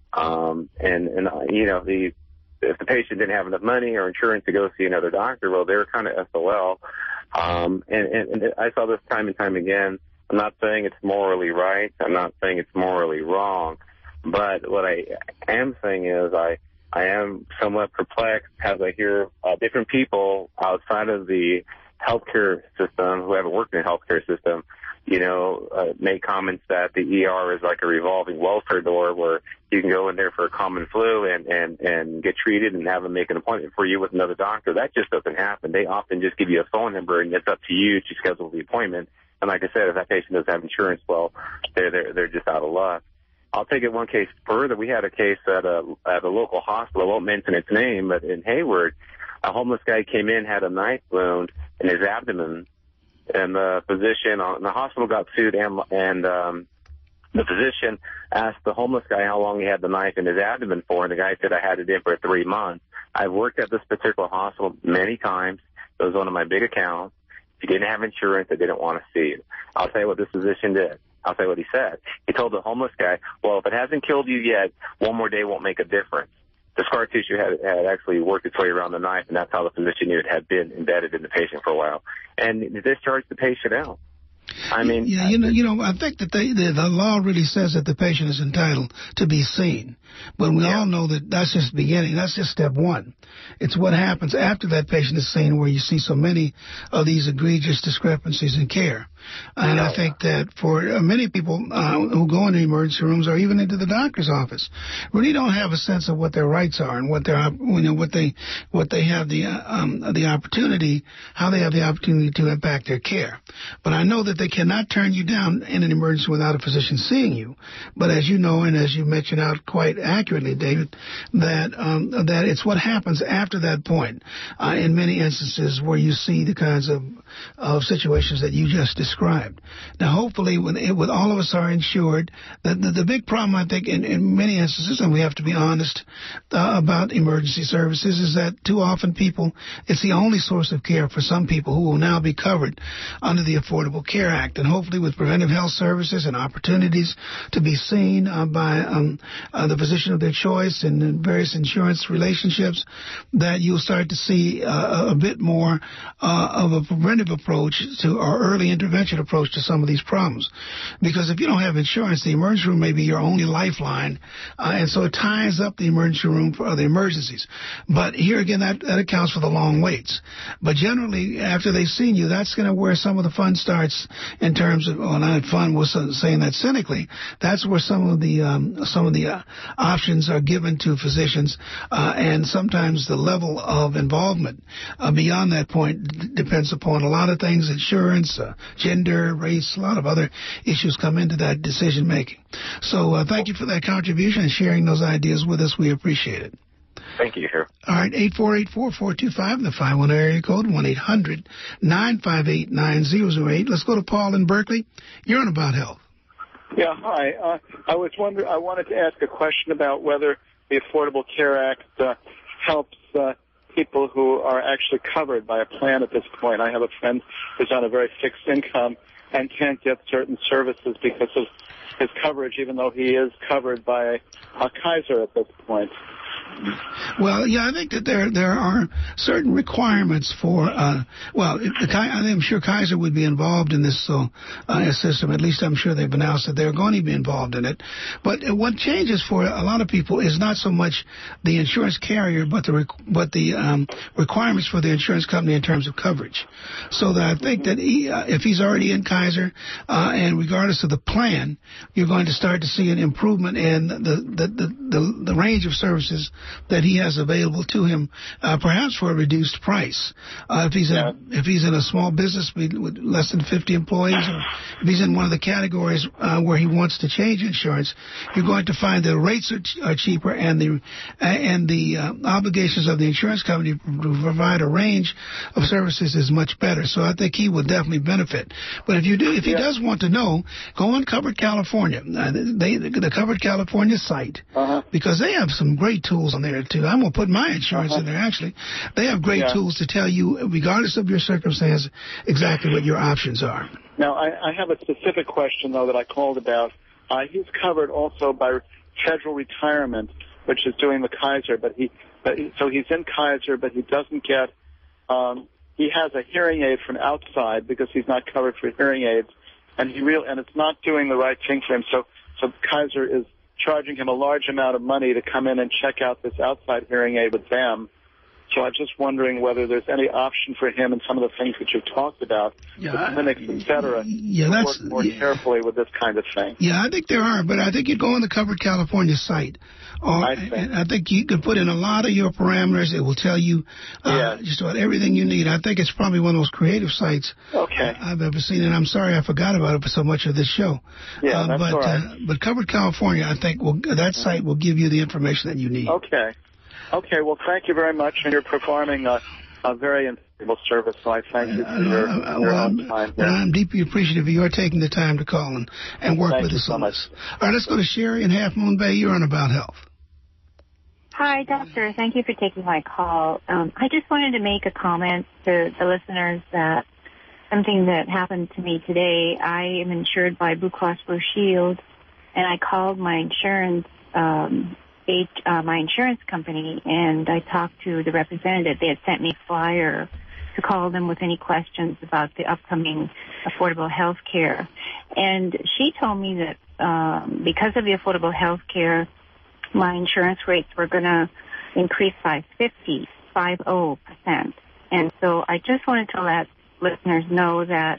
S11: Um, and, and, uh, you know, the, if the patient didn't have enough money or insurance to go see another doctor, well, they were kind of S O L. Um, and, and, and I saw this time and time again. I'm not saying it's morally right. I'm not saying it's morally wrong. But what I am saying is I, I am somewhat perplexed as I hear uh, different people outside of the healthcare system who haven't worked in the healthcare system, you know, uh, make comments that the E R is like a revolving welfare door where you can go in there for a common flu and, and, and get treated and have them make an appointment for you with another doctor. That just doesn't happen. They often just give you a phone number and it's up to you to schedule the appointment. And like I said, if that patient doesn't have insurance, well, they're, they're, they're just out of luck. I'll take it one case further. We had a case at a, at a local hospital. I won't mention its name, but in Hayward, a homeless guy came in, had a knife wound in his abdomen, and the physician, uh, the hospital got sued, and, and um, the physician asked the homeless guy how long he had the knife in his abdomen for, and the guy said, I had it in for three months. I've worked at this particular hospital many times. It was one of my big accounts. If you didn't have insurance, they didn't want to see you. I'll tell you what this physician did. I'll tell you what he said. He told the homeless guy, well, if it hasn't killed you yet, one more day won't make a difference. The scar tissue had, had actually worked its way around the knife, and that's how the physician knew it had been embedded in the patient for a while. And discharged the patient out. I mean,
S1: yeah, you know, you know, I think that they, the, the law really says that the patient is entitled to be seen, but we yeah. all know that that's just the beginning. That's just step one. It's what happens after that patient is seen where you see so many of these egregious discrepancies in care. And I think that for many people uh, who go into emergency rooms or even into the doctor's office, really don't have a sense of what their rights are and what their, you know, what they, what they have the, uh, um, the opportunity, how they have the opportunity to impact their care. But I know that they cannot turn you down in an emergency without a physician seeing you. But as you know, and as you mentioned out quite accurately, David, that um, that it's what happens after that point uh, in many instances where you see the kinds of, of situations that you just described. Now, hopefully, when, when all of us are insured, the, the, the big problem, I think, in, in many instances, and we have to be honest uh, about emergency services, is that too often people, it's the only source of care for some people who will now be covered under the Affordable Care Act. And hopefully with preventive health services and opportunities to be seen uh, by um, uh, the physician of their choice and various insurance relationships, that you'll start to see uh, a bit more uh, of a preventive approach to or early intervention approach to some of these problems. Because if you don't have insurance, the emergency room may be your only lifeline, uh, and so it ties up the emergency room for the emergencies. But here again, that, that accounts for the long waits. But generally, after they've seen you, that's going to where some of the fun starts in terms of, well, not fun, we're saying that cynically, that's where some of the um, some of the uh, options are given to physicians, uh, and sometimes the level of involvement uh, beyond that point d- depends upon a lot of things, insurance, uh, gender, race, a lot of other issues come into that decision making. So uh, thank you for that contribution and sharing those ideas with us. We appreciate it.
S11: Thank you, sir.
S1: All right, eight four eight, four four two five, the five one area code, one eight hundred nine five eight nine zero zero eight. Let's go to Paul in Berkeley. You're on About Health.
S12: Yeah, hi. Uh, I was wondering, I wanted to ask a question about whether the Affordable Care Act uh, helps uh, people who are actually covered by a plan at this point. I have a friend who's on a very fixed income and can't get certain services because of his coverage, even though he is covered by a Kaiser at this point.
S1: Well, yeah, I think that there there are certain requirements for, uh, well, the, I'm sure Kaiser would be involved in this so, uh, system. At least I'm sure they've announced that they're going to be involved in it. But what changes for a lot of people is not so much the insurance carrier, but the but the um, requirements for the insurance company in terms of coverage. So that I think that he, uh, if he's already in Kaiser, uh, and regardless of the plan, you're going to start to see an improvement in the the, the, the, the range of services that he has available to him, uh, perhaps for a reduced price. Uh, if he's in, yeah. if he's in a small business with less than fifty employees, or if he's in one of the categories uh, where he wants to change insurance, you're going to find the rates are, ch- are cheaper, and the uh, and the uh, obligations of the insurance company to provide a range of services is much better. So I think he would definitely benefit. But if you do, if he yeah. does want to know, go on Covered California. Uh, they the Covered California site, uh-huh. because they have some great tools on there too. I'm going to put my insurance uh-huh. in there, actually. They have great yeah. tools to tell you, regardless of your circumstance, exactly what your options are.
S12: Now, I, I have a specific question, though, that I called about. Uh, he's covered also by Federal Retirement, which is doing the Kaiser, but he, but he so he's in Kaiser, but he doesn't get, um, he has a hearing aid from outside because he's not covered for hearing aids, and he real and it's not doing the right thing for him. So, so Kaiser is charging him a large amount of money to come in and check out this outside hearing aid with them. So I'm just wondering whether there's any option for him and some of the things that you've talked about,
S1: yeah,
S12: the clinics, et cetera,
S1: yeah,
S12: to
S1: that's,
S12: work more
S1: yeah.
S12: carefully with this kind of thing.
S1: Yeah, I think there are, but I think you'd go on the Covered California site. Or,
S12: I think.
S1: And I think you could put in a lot of your parameters. It will tell you uh,
S12: yeah.
S1: just about everything you need. I think it's probably one of those creative sites
S12: okay.
S1: I've ever seen, and I'm sorry I forgot about it for so much of this show.
S12: Yeah,
S1: uh,
S12: that's
S1: but,
S12: all right.
S1: uh, but Covered California, I think, will, that site will give you the information that you need.
S12: Okay. Okay, well, thank you very much, and you're performing a, a very invaluable service, so I thank you for your,
S1: uh,
S12: your
S1: well,
S12: own time.
S1: Well, I'm deeply appreciative of your taking the time to call and, and work
S12: thank
S1: with
S12: you
S1: us
S12: so
S1: on
S12: much.
S1: this. All right, let's go to Sherry in Half Moon Bay. You're on About Health.
S13: Hi, doctor. Thank you for taking my call. Um, I just wanted to make a comment to the listeners that something that happened to me today. I am insured by Blue Cross Blue Shield, and I called my insurance um, Eight, uh, my insurance company, and I talked to the representative. They had sent me a flyer to call them with any questions about the upcoming affordable health care. And she told me that um, because of the affordable health care, my insurance rates were going to increase by fifty, five oh percent. And so I just wanted to let listeners know that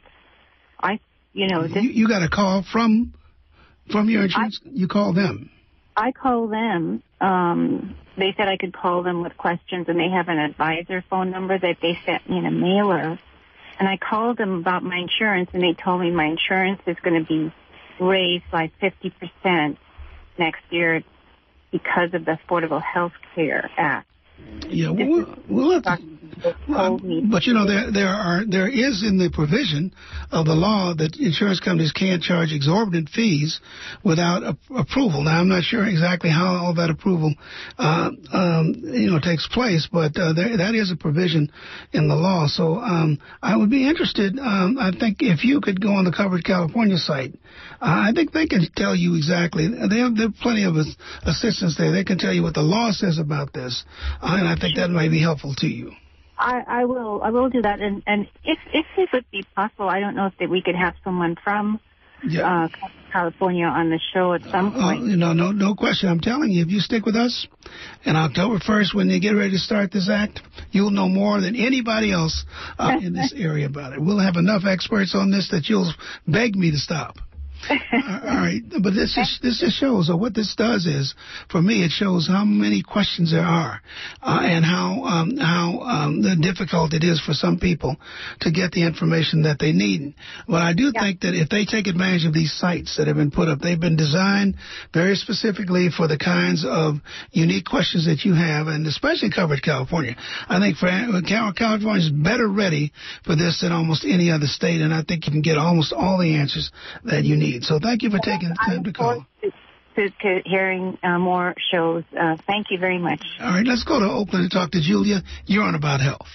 S13: I, you know, this,
S1: you, you got a call from from your insurance. I, you call them.
S13: I call them. Um, they said I could call them with questions, and they have an advisor phone number that they sent me in a mailer. And I called them about my insurance, and they told me my insurance is going to be raised by fifty percent next year because of the Affordable Health Care Act.
S1: Yeah, we'll, we'll have to, well, but you know there there are there is in the provision of the law that insurance companies can't charge exorbitant fees without a, approval. Now I'm not sure exactly how all that approval uh, um, you know takes place, but uh, there, that is a provision in the law. So um, I would be interested. Um, I think if you could go on the Covered California site, uh, I think they can tell you exactly. They have, there are plenty of assistance there. They can tell you what the law says about this. Uh, and I think that might be helpful to you.
S13: I, I will. I will do that. And, and if if it would be possible, I don't know if that we could have someone from yeah. uh, California on the show at some point.
S1: Uh, you know, no, no question. I'm telling you, if you stick with us, and October first, when they get ready to start this act, you'll know more than anybody else uh, in this area about it. We'll have enough experts on this that you'll beg me to stop. All right, but this is, this just shows, or what this does is, for me, it shows how many questions there are, uh, and how um, how um, difficult it is for some people to get the information that they need. But I do yeah. think that if they take advantage of these sites that have been put up, they've been designed very specifically for the kinds of unique questions that you have, and especially Covered California. I think for, California is better ready for this than almost any other state, and I think you can get almost all the answers that you need. So thank you for taking the time to call.
S13: To, to, to hearing uh, more shows. Uh, thank you very much.
S1: All right, let's go to Oakland and talk to Julia. You're on About Health.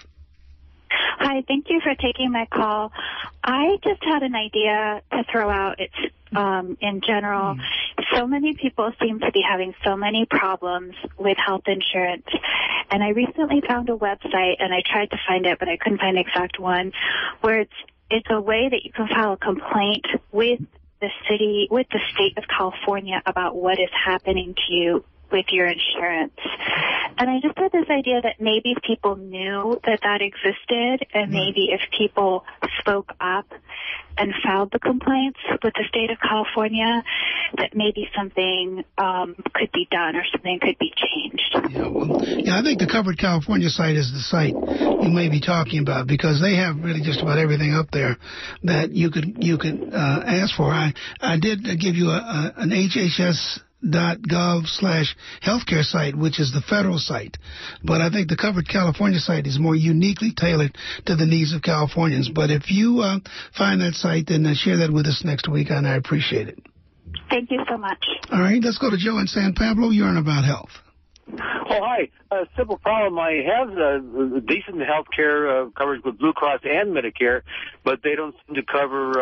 S14: Hi, thank you for taking my call. I just had an idea to throw out. It's um, in general, mm. so many people seem to be having so many problems with health insurance. And I recently found a website, and I tried to find it, but I couldn't find the exact one, where it's it's a way that you can file a complaint with the city, with the state of California about what is happening to you with your insurance. And I just had this idea that maybe if people knew that that existed, and maybe if people spoke up and filed the complaints with the state of California, that maybe something um, could be done or something could be changed.
S1: Yeah, well, yeah, I think the Covered California site is the site you may be talking about, because they have really just about everything up there that you could you could uh, ask for. I I did give you a, a, an H H S dot gov slash healthcare site, which is the federal site. But I think the Covered California site is more uniquely tailored to the needs of Californians. But if you uh, find that site, then uh, share that with us next week, and I appreciate it.
S14: Thank you so much.
S1: All right, let's go to Joe in San Pablo. You're on About Health.
S15: Oh, hi. A simple problem. I have uh, decent health care uh, coverage with Blue Cross and Medicare, but they don't seem to cover uh,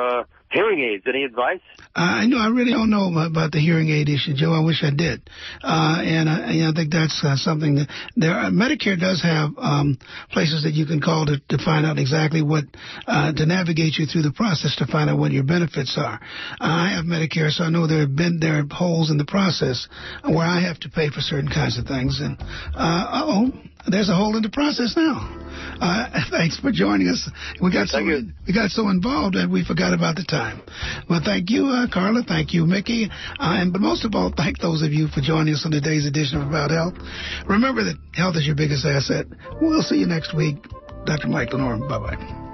S15: hearing aids. Any advice?
S1: I know I really don't know about the hearing aid issue, Joe. I wish I did, uh, and, I, and I think that's uh, something that there. Are, Medicare does have um, places that you can call to, to find out exactly what uh, to navigate you through the process to find out what your benefits are. I have Medicare, so I know there have been there are holes in the process where I have to pay for certain kinds of things, and uh oh. There's a hole in the process now. Uh, thanks for joining us. We got so we got so involved that we forgot about the time. Well, thank you, uh, Carla. Thank you, Mickey. Uh, and but most of all, thank those of you for joining us on today's edition of About Health. Remember that health is your biggest asset. We'll see you next week. Doctor Mike Lenore. Bye bye.